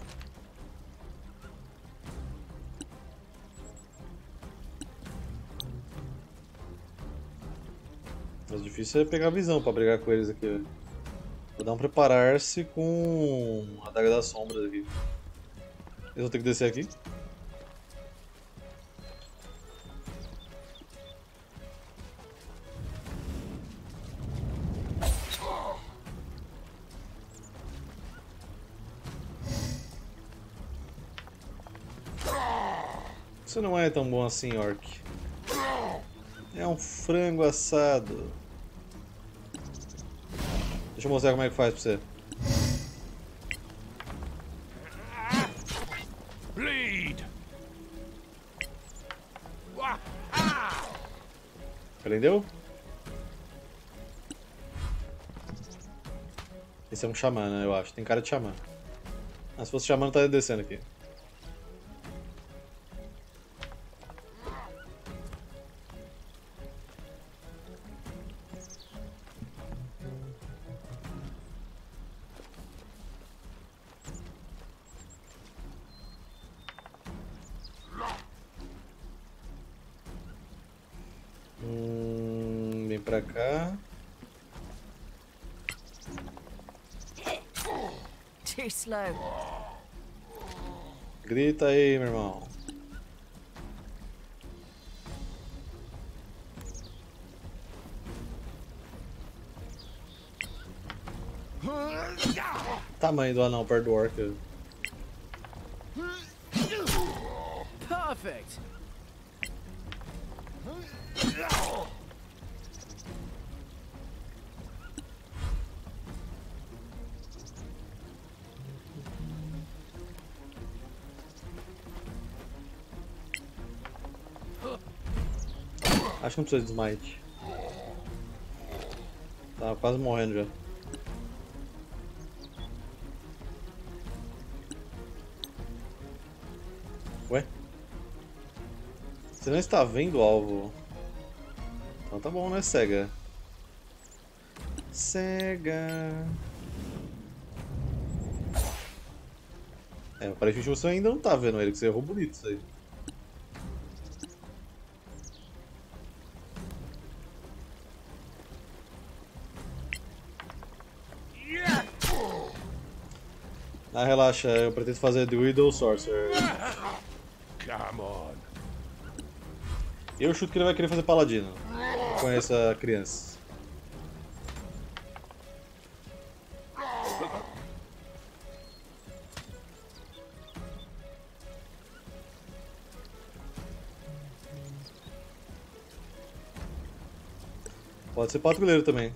Mas difícil é pegar a visão pra brigar com eles aqui, velho. Vou dar um preparar-se com a Adaga das Sombras aqui. Eles vão ter que descer aqui. Isso não é tão bom assim, orc. É um frango assado. Deixa eu mostrar como é que faz pra você. Bleed. Prendeu? Esse é um xamã, né? Eu acho. Tem cara de xamã. Ah, se fosse xamã, não estaria descendo aqui. Hum, vem pra cá. Too slow. Grita aí, meu irmão. Tamanho do anão perto do orc. Perfect. Acho que não precisa de smite. Tá quase morrendo já. Ué? Você não está vendo o alvo? Então tá bom, né, cega? Cega. É, aparentemente você ainda não tá vendo ele, que você errou bonito isso aí. Ah, relaxa, eu pretendo fazer Druid ou Sorcerer. Come on. Eu chuto que ele vai querer fazer Paladino com essa criança. Pode ser patrulheiro também.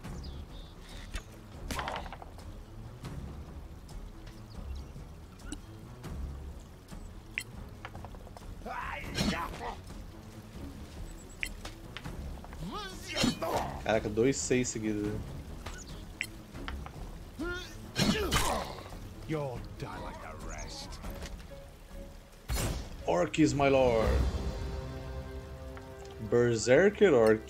Caraca, dois seis seguidos. You'll die like the rest. Orcs, my lord. Berserker Orc.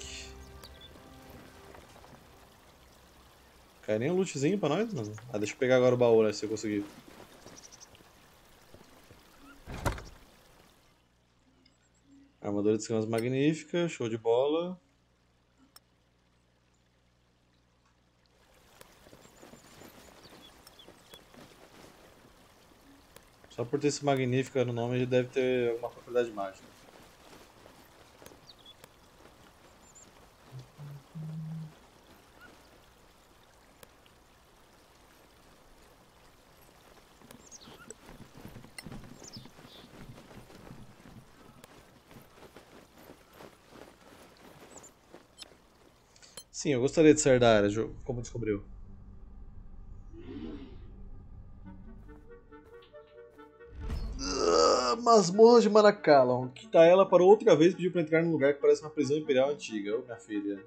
Cai nem um lootzinho pra nós, mano. Ah, deixa eu pegar agora o baú, né, se eu conseguir. Armadura de escamas magnífica, show de bola. Só por ter esse magnífica no nome, ele deve ter alguma propriedade mágica. Sim, eu gostaria de sair da área, jogo. Como descobriu? Uh, masmorra de Manacalon. Quita ela para outra vez e pediu para entrar num lugar que parece uma prisão imperial antiga. Ô, minha filha.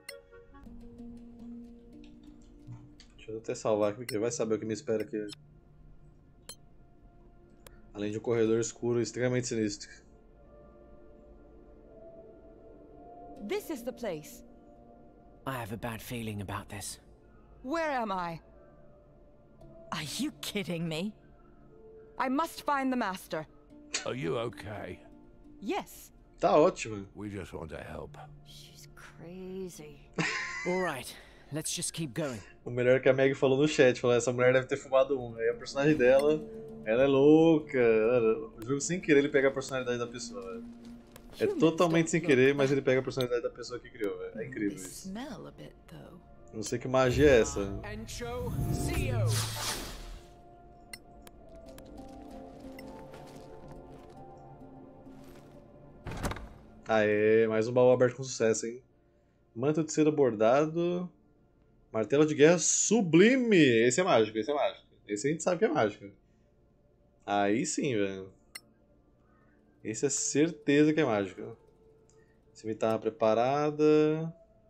Deixa eu até salvar aqui, porque vai saber o que me espera aqui. Além de um corredor escuro extremamente sinistro. This is the place. I have a bad feeling about this. Where am I? Are you kidding me? I must find the master. Are you okay? Yes. Tá ótimo. We just want to help. She's crazy. All right, let's just keep going. O melhor que a Meg falou no chat, falou, essa mulher deve ter fumado um. Aí a personagem dela, ela é louca. O jogo sem querer ele pega a personalidade da pessoa, velho. É totalmente sem querer, mas ele pega a personalidade da pessoa que criou, velho. É incrível isso. Smell a bit though. Não sei que magia é essa. Encho Zio. Aê, mais um baú aberto com sucesso, hein? Manto de seda bordado. Martelo de guerra sublime. Esse é mágico, esse é mágico. Esse a gente sabe que é mágico. Aí sim, velho. Esse é certeza que é mágico. Cimitarra preparada.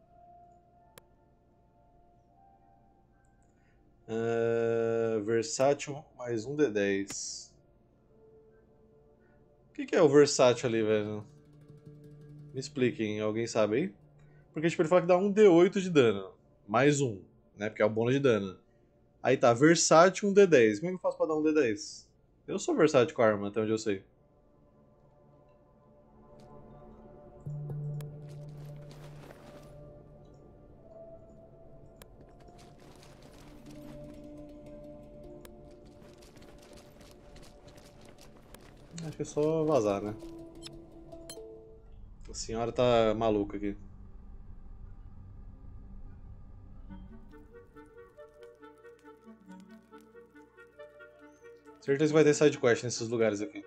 Uh, versátil mais um D dez. O que, que é o versátil ali, velho? Me expliquem, alguém sabe aí? Porque tipo, ele fala que dá um D oito de dano. Mais um, né? Porque é o bônus de dano. Aí tá, versátil um D dez. Como é que eu faço pra dar um D dez? Eu sou versátil com a arma, até onde eu sei. Acho que é só vazar, né? A senhora tá maluca aqui. Certeza que vai ter sidequest nesses lugares aqui.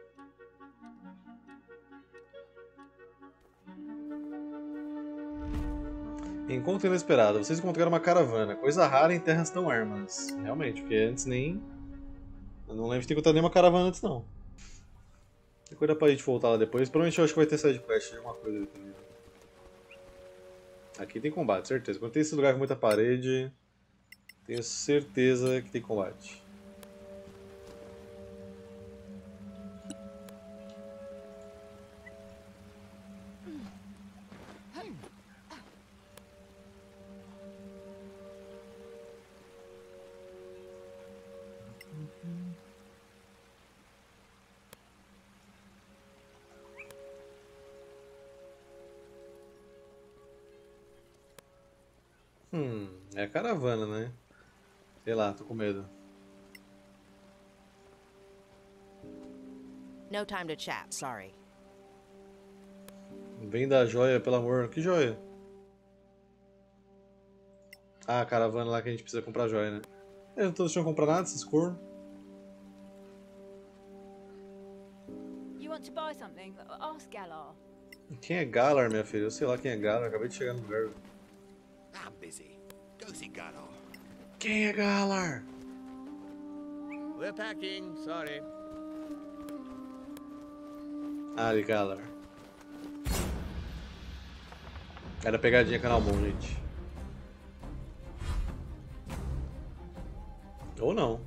Encontro inesperado. Vocês encontraram uma caravana. Coisa rara em terras tão ermas. Realmente, porque antes nem... Eu não lembro de ter encontrado nenhuma caravana antes, não. Tem coisa pra gente voltar lá depois. Provavelmente eu acho que vai ter sidequest de alguma coisa ali também. Aqui tem combate, certeza. Quando tem esse lugar com muita parede, tenho certeza que tem combate. Hum, é a caravana, né? Sei lá, tô com medo. No time to chat, sorry. Vem da joia, pelo amor. Que joia? Ah, a caravana lá que a gente precisa comprar joia, né? Eu não tô deixando comprar nada, esses cornos. You want to buy something? Ask Galar. Quem é Galar, minha filha? Eu sei lá quem é Galar, acabei de chegar no lugar. I'm busy. Go see Galar. Quem é Galar? We're packing, sorry. Ali, Galar. Era pegadinha canal bom, gente. Ou não.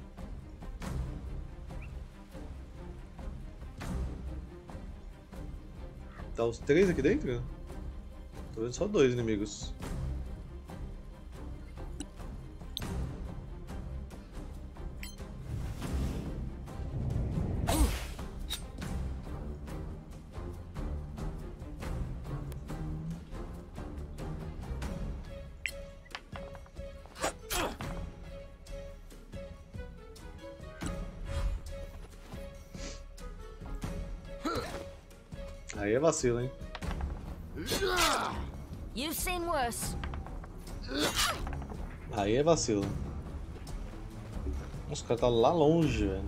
Tá os três aqui dentro? Tô vendo só dois inimigos. Aí é vacilo, hein? You've seen worse. Aí é vacilo. Nossa, o cara tá lá longe, velho.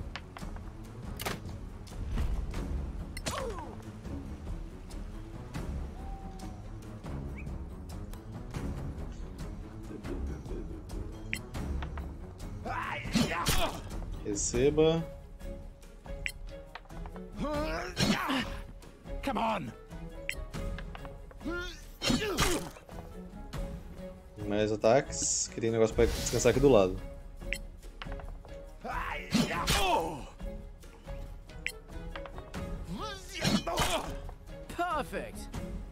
Receba. Come on. Mais ataques. Que tem negócio pra descansar aqui do lado. Perfect.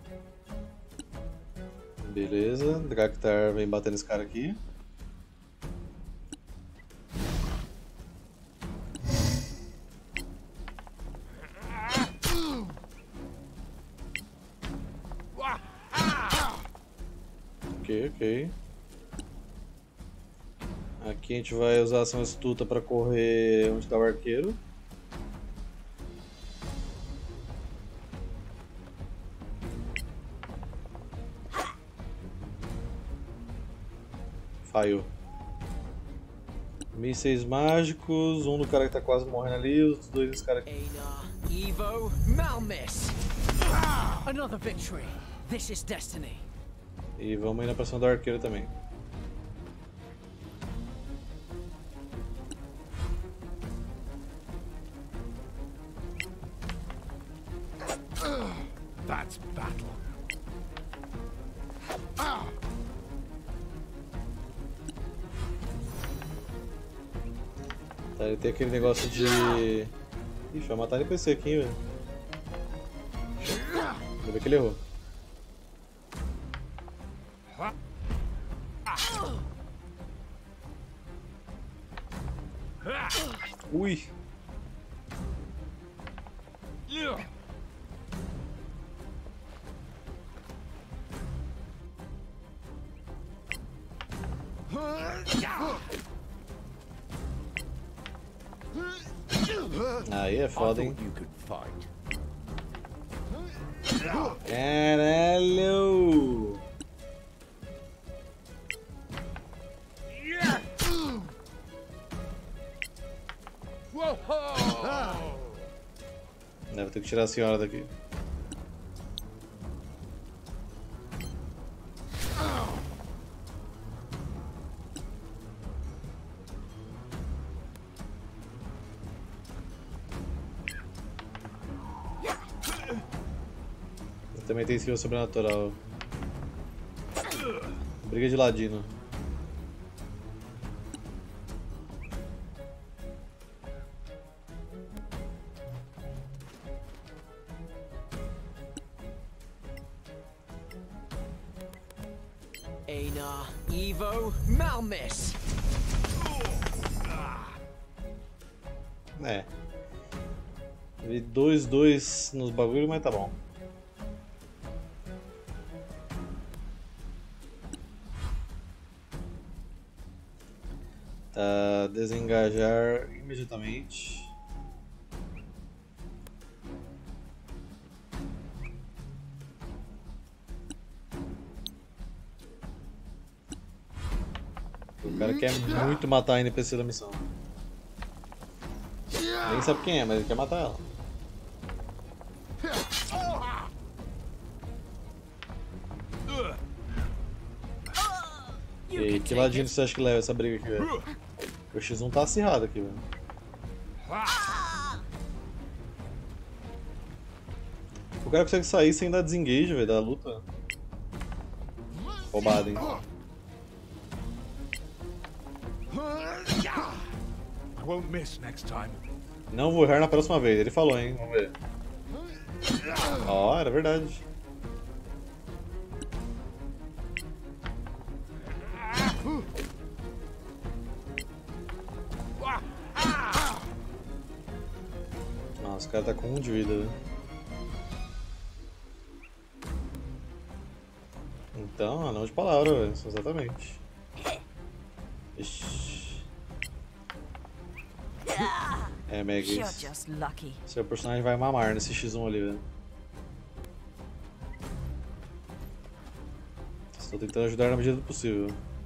Beleza. Draktar vem batendo esse cara aqui. Ok, ok. Aqui a gente vai usar a ação astuta para correr onde está o arqueiro. Falhou. Mísseis mágicos, um do cara que tá quase morrendo ali, os dois desse cara aqui. Einar, Evo, Malmis. Another victory. This is destiny. E vamos ir na pressão do arqueiro também. That's battle. Tá, ele tem aquele negócio de... Ixi, vai matar ele com esse aqui, hein, velho. Vou ver que ele errou. Ui! Aí é foda, hein? Caralho! Deve ter que tirar a senhora daqui. Também tem skill sobrenatural. Briga de ladino. Einar, Evo, Malmis. É. Vi dois dois nos bagulhos, mas tá bom. Desengajar imediatamente. O cara quer muito matar a N P C da missão. Nem sabe quem é, mas ele quer matar ela. E que ladinho você acha que leva essa briga aqui, velho? O X um tá acirrado aqui, velho. O cara consegue sair sem dar desengage, velho, da luta. Roubado, hein? I won't miss next time. Não vou errar na próxima vez, ele falou, hein? Vamos ver. Ó, oh, era verdade. Nossa, o cara tá com um de vida, né? Então, anão de palavra, velho. Exatamente. Ixi. É, Meg. Seu personagem vai mamar nesse X um ali, velho. Estou tentando ajudar na medida do possível.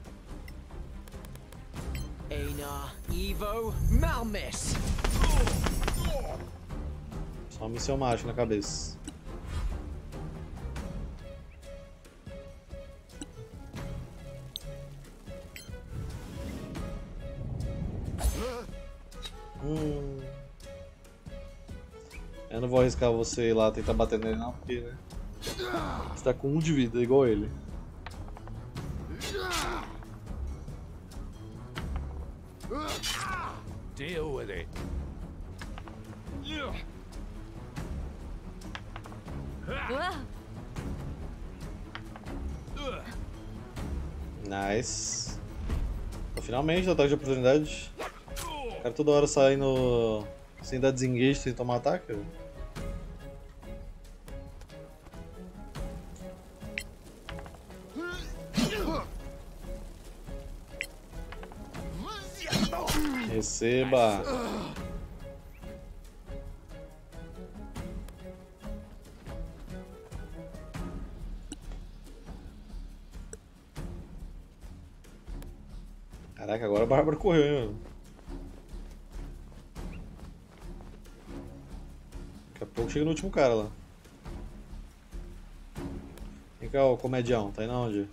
Einar, Evo, Malmis. Só um míssel mágico na cabeça. Hum. Eu não vou arriscar você ir lá tentar bater nele não, porque, né? Você tá com um de vida, igual ele. Deal with it. Nice. Então, finalmente, ataque de oportunidade. O cara toda hora saindo sem dar desengage, sem tomar ataque. Véio. Receba. Caraca, agora a Bárbara correu, hein, mano. Daqui a pouco chega no último cara lá. Vem cá, o comedião, tá indo aonde?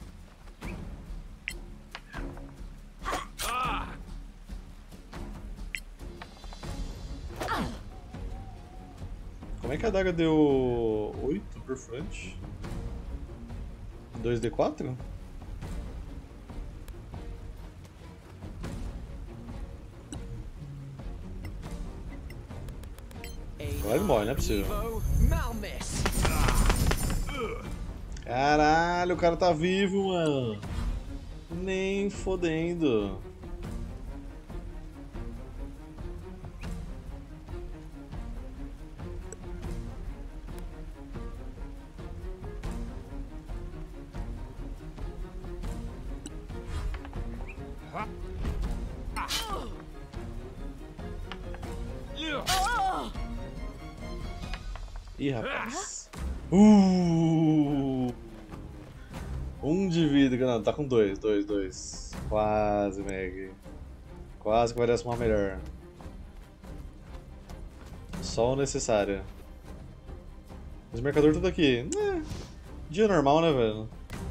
Como é que a adaga deu oito por frente? dois D quatro? Agora ele morre, não é possível. Caralho, o cara tá vivo, mano. Nem fodendo. Ih, rapaz. Uh! Um de vida, não, tá com dois, dois, dois. Quase, Meg. Quase que parece uma melhor. Só o necessário. Os mercadores tudo aqui. É, dia normal, né, velho?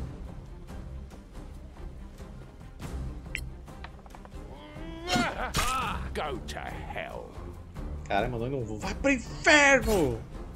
Go to hell. Cara, mandou um voo. Vai pro inferno!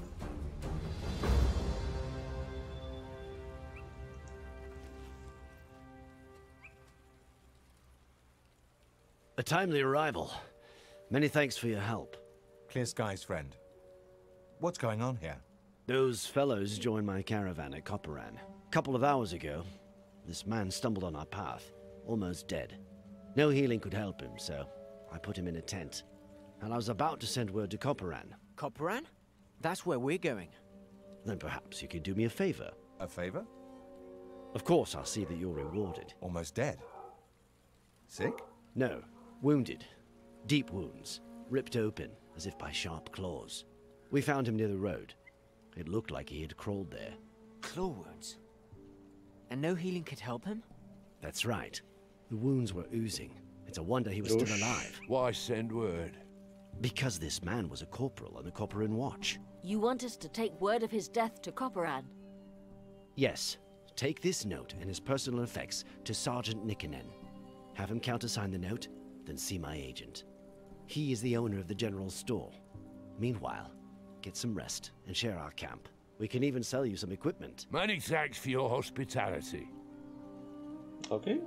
A timely arrival. Many thanks for your help. Clear skies, friend. What's going on here? Those fellows joined my caravan at Copperan. A couple of hours ago, this man stumbled on our path, almost dead. No healing could help him, so I put him in a tent. And I was about to send word to Copperan. Copperan? That's where we're going. Then perhaps you could do me a favor. A favor? Of course, I'll see that you're rewarded. Almost dead. Sick? No, wounded. Deep wounds, ripped open as if by sharp claws. We found him near the road. It looked like he had crawled there. Claw wounds? And no healing could help him? That's right. The wounds were oozing. It's a wonder he was still alive. Why send word? Because this man was a corporal on the Copperan Watch. You want us to take word of his death to Copperan? Yes. Take this note and his personal effects to Sergeant Nikkanen. Have him countersign the note, then see my agent. He is the owner of the general store. Meanwhile, get some rest and share our camp. We can even sell you some equipment. Many thanks for your hospitality. Ok.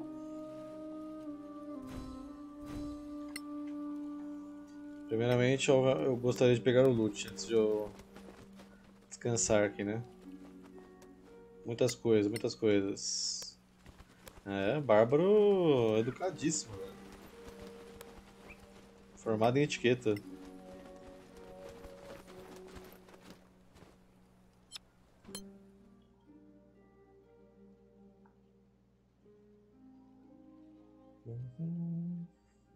Primeiramente, eu, eu gostaria de pegar o loot antes de eu descansar aqui, né? Muitas coisas, muitas coisas. É, Bárbaro educadíssimo, velho. Formado em etiqueta. Uhum.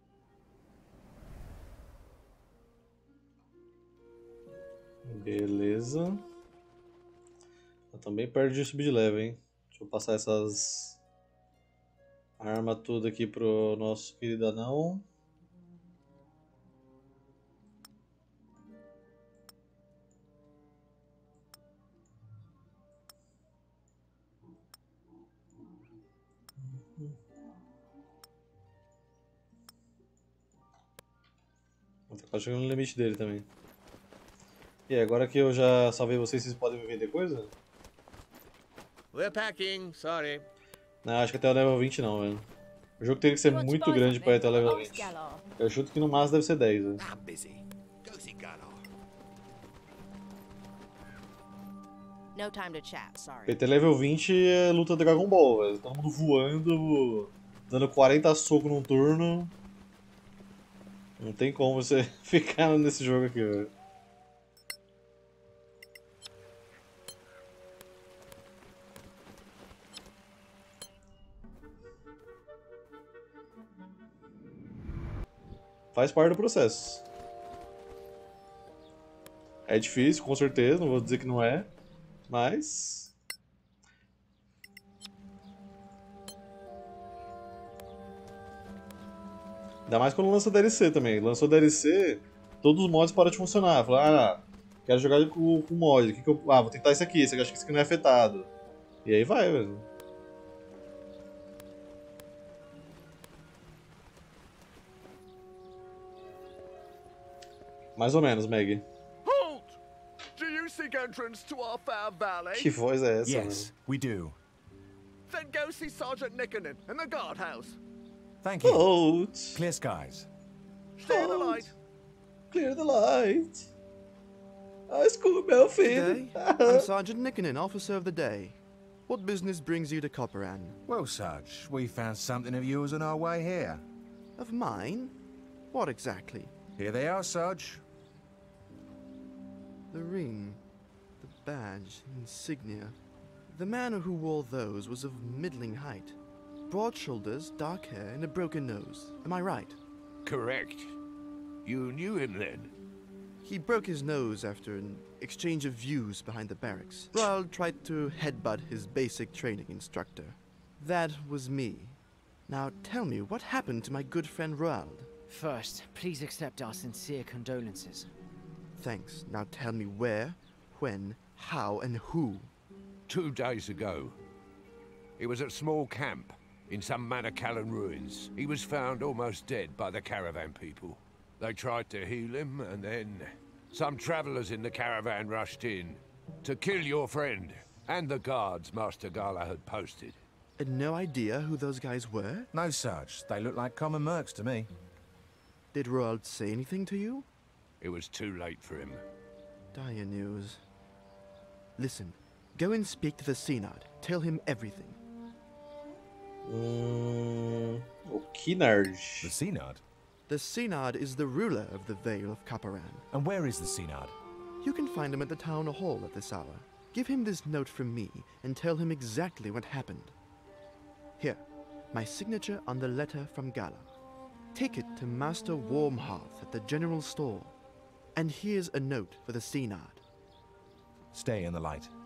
Beleza. Eu também perdi de subir de level, hein? Deixa eu passar essas armas tudo aqui pro nosso querido anão. Tá quase chegando no limite dele também. E agora que eu já salvei vocês, vocês podem me vender coisa? We're packing, sorry. Não, acho que até o level vinte não, velho. O jogo teria que ser muito grande pra ir até o level vinte. Eu chuto que no máximo deve ser dez, velho. No time to chat, sorry. P T level vinte é luta Dragon Ball, velho. Todo mundo voando, dando quarenta socos num turno. Não tem como você ficar nesse jogo aqui, velho. Faz parte do processo. É difícil, com certeza, não vou dizer que não é, mas... Ainda mais quando lança D L C também. Lançou D L C, todos os mods param de funcionar. Fala, ah, quero jogar com o mod, que que eu... ah, vou tentar esse aqui, esse aqui acho que esse aqui não é afetado. E aí vai, velho. Mais ou menos, Meg. Halt! Do you seek entrance to our fair valley? Que voz é essa, Yes, mano? we do. Then go see Sergeant Nikkanen in the guardhouse. Thank you. Halt! Clear skies. Stay in the light. Clear the light. Ah, school meu filho. I'm Sergeant Nikkanen, officer of the day. What business brings you to Copperan? Well, Sarge, we found something of yours on our way here. Of mine? What exactly? Here they are, Sarge. The ring, the badge, insignia. The man who wore those was of middling height. Broad shoulders, dark hair, and a broken nose. Am I right? Correct. You knew him then? He broke his nose after an exchange of views behind the barracks. Roald tried to headbutt his basic training instructor. That was me. Now tell me, what happened to my good friend Roald? First, please accept our sincere condolences. Thanks. Now tell me where, when, how, and who. Two days ago. He was at small camp in some Manacallan ruins. He was found almost dead by the caravan people. They tried to heal him, and then some travelers in the caravan rushed in to kill your friend and the guards Master Gala had posted. And no idea who those guys were? No, Sarge. They look like common mercs to me. Did Roald say anything to you? It was too late for him. Dire news. Listen, go and speak to the Synod. Tell him everything. Hum, o Kinard. The Synod? The Synod is the ruler of the Vale of Copperan. And where is the Synod? You can find him at the town hall at this hour. Give him this note from me and tell him exactly what happened. Here, my signature on the letter from Gala. Take it to Master Warmhearth at the general store. And here's a note for the Synod. Stay in the light.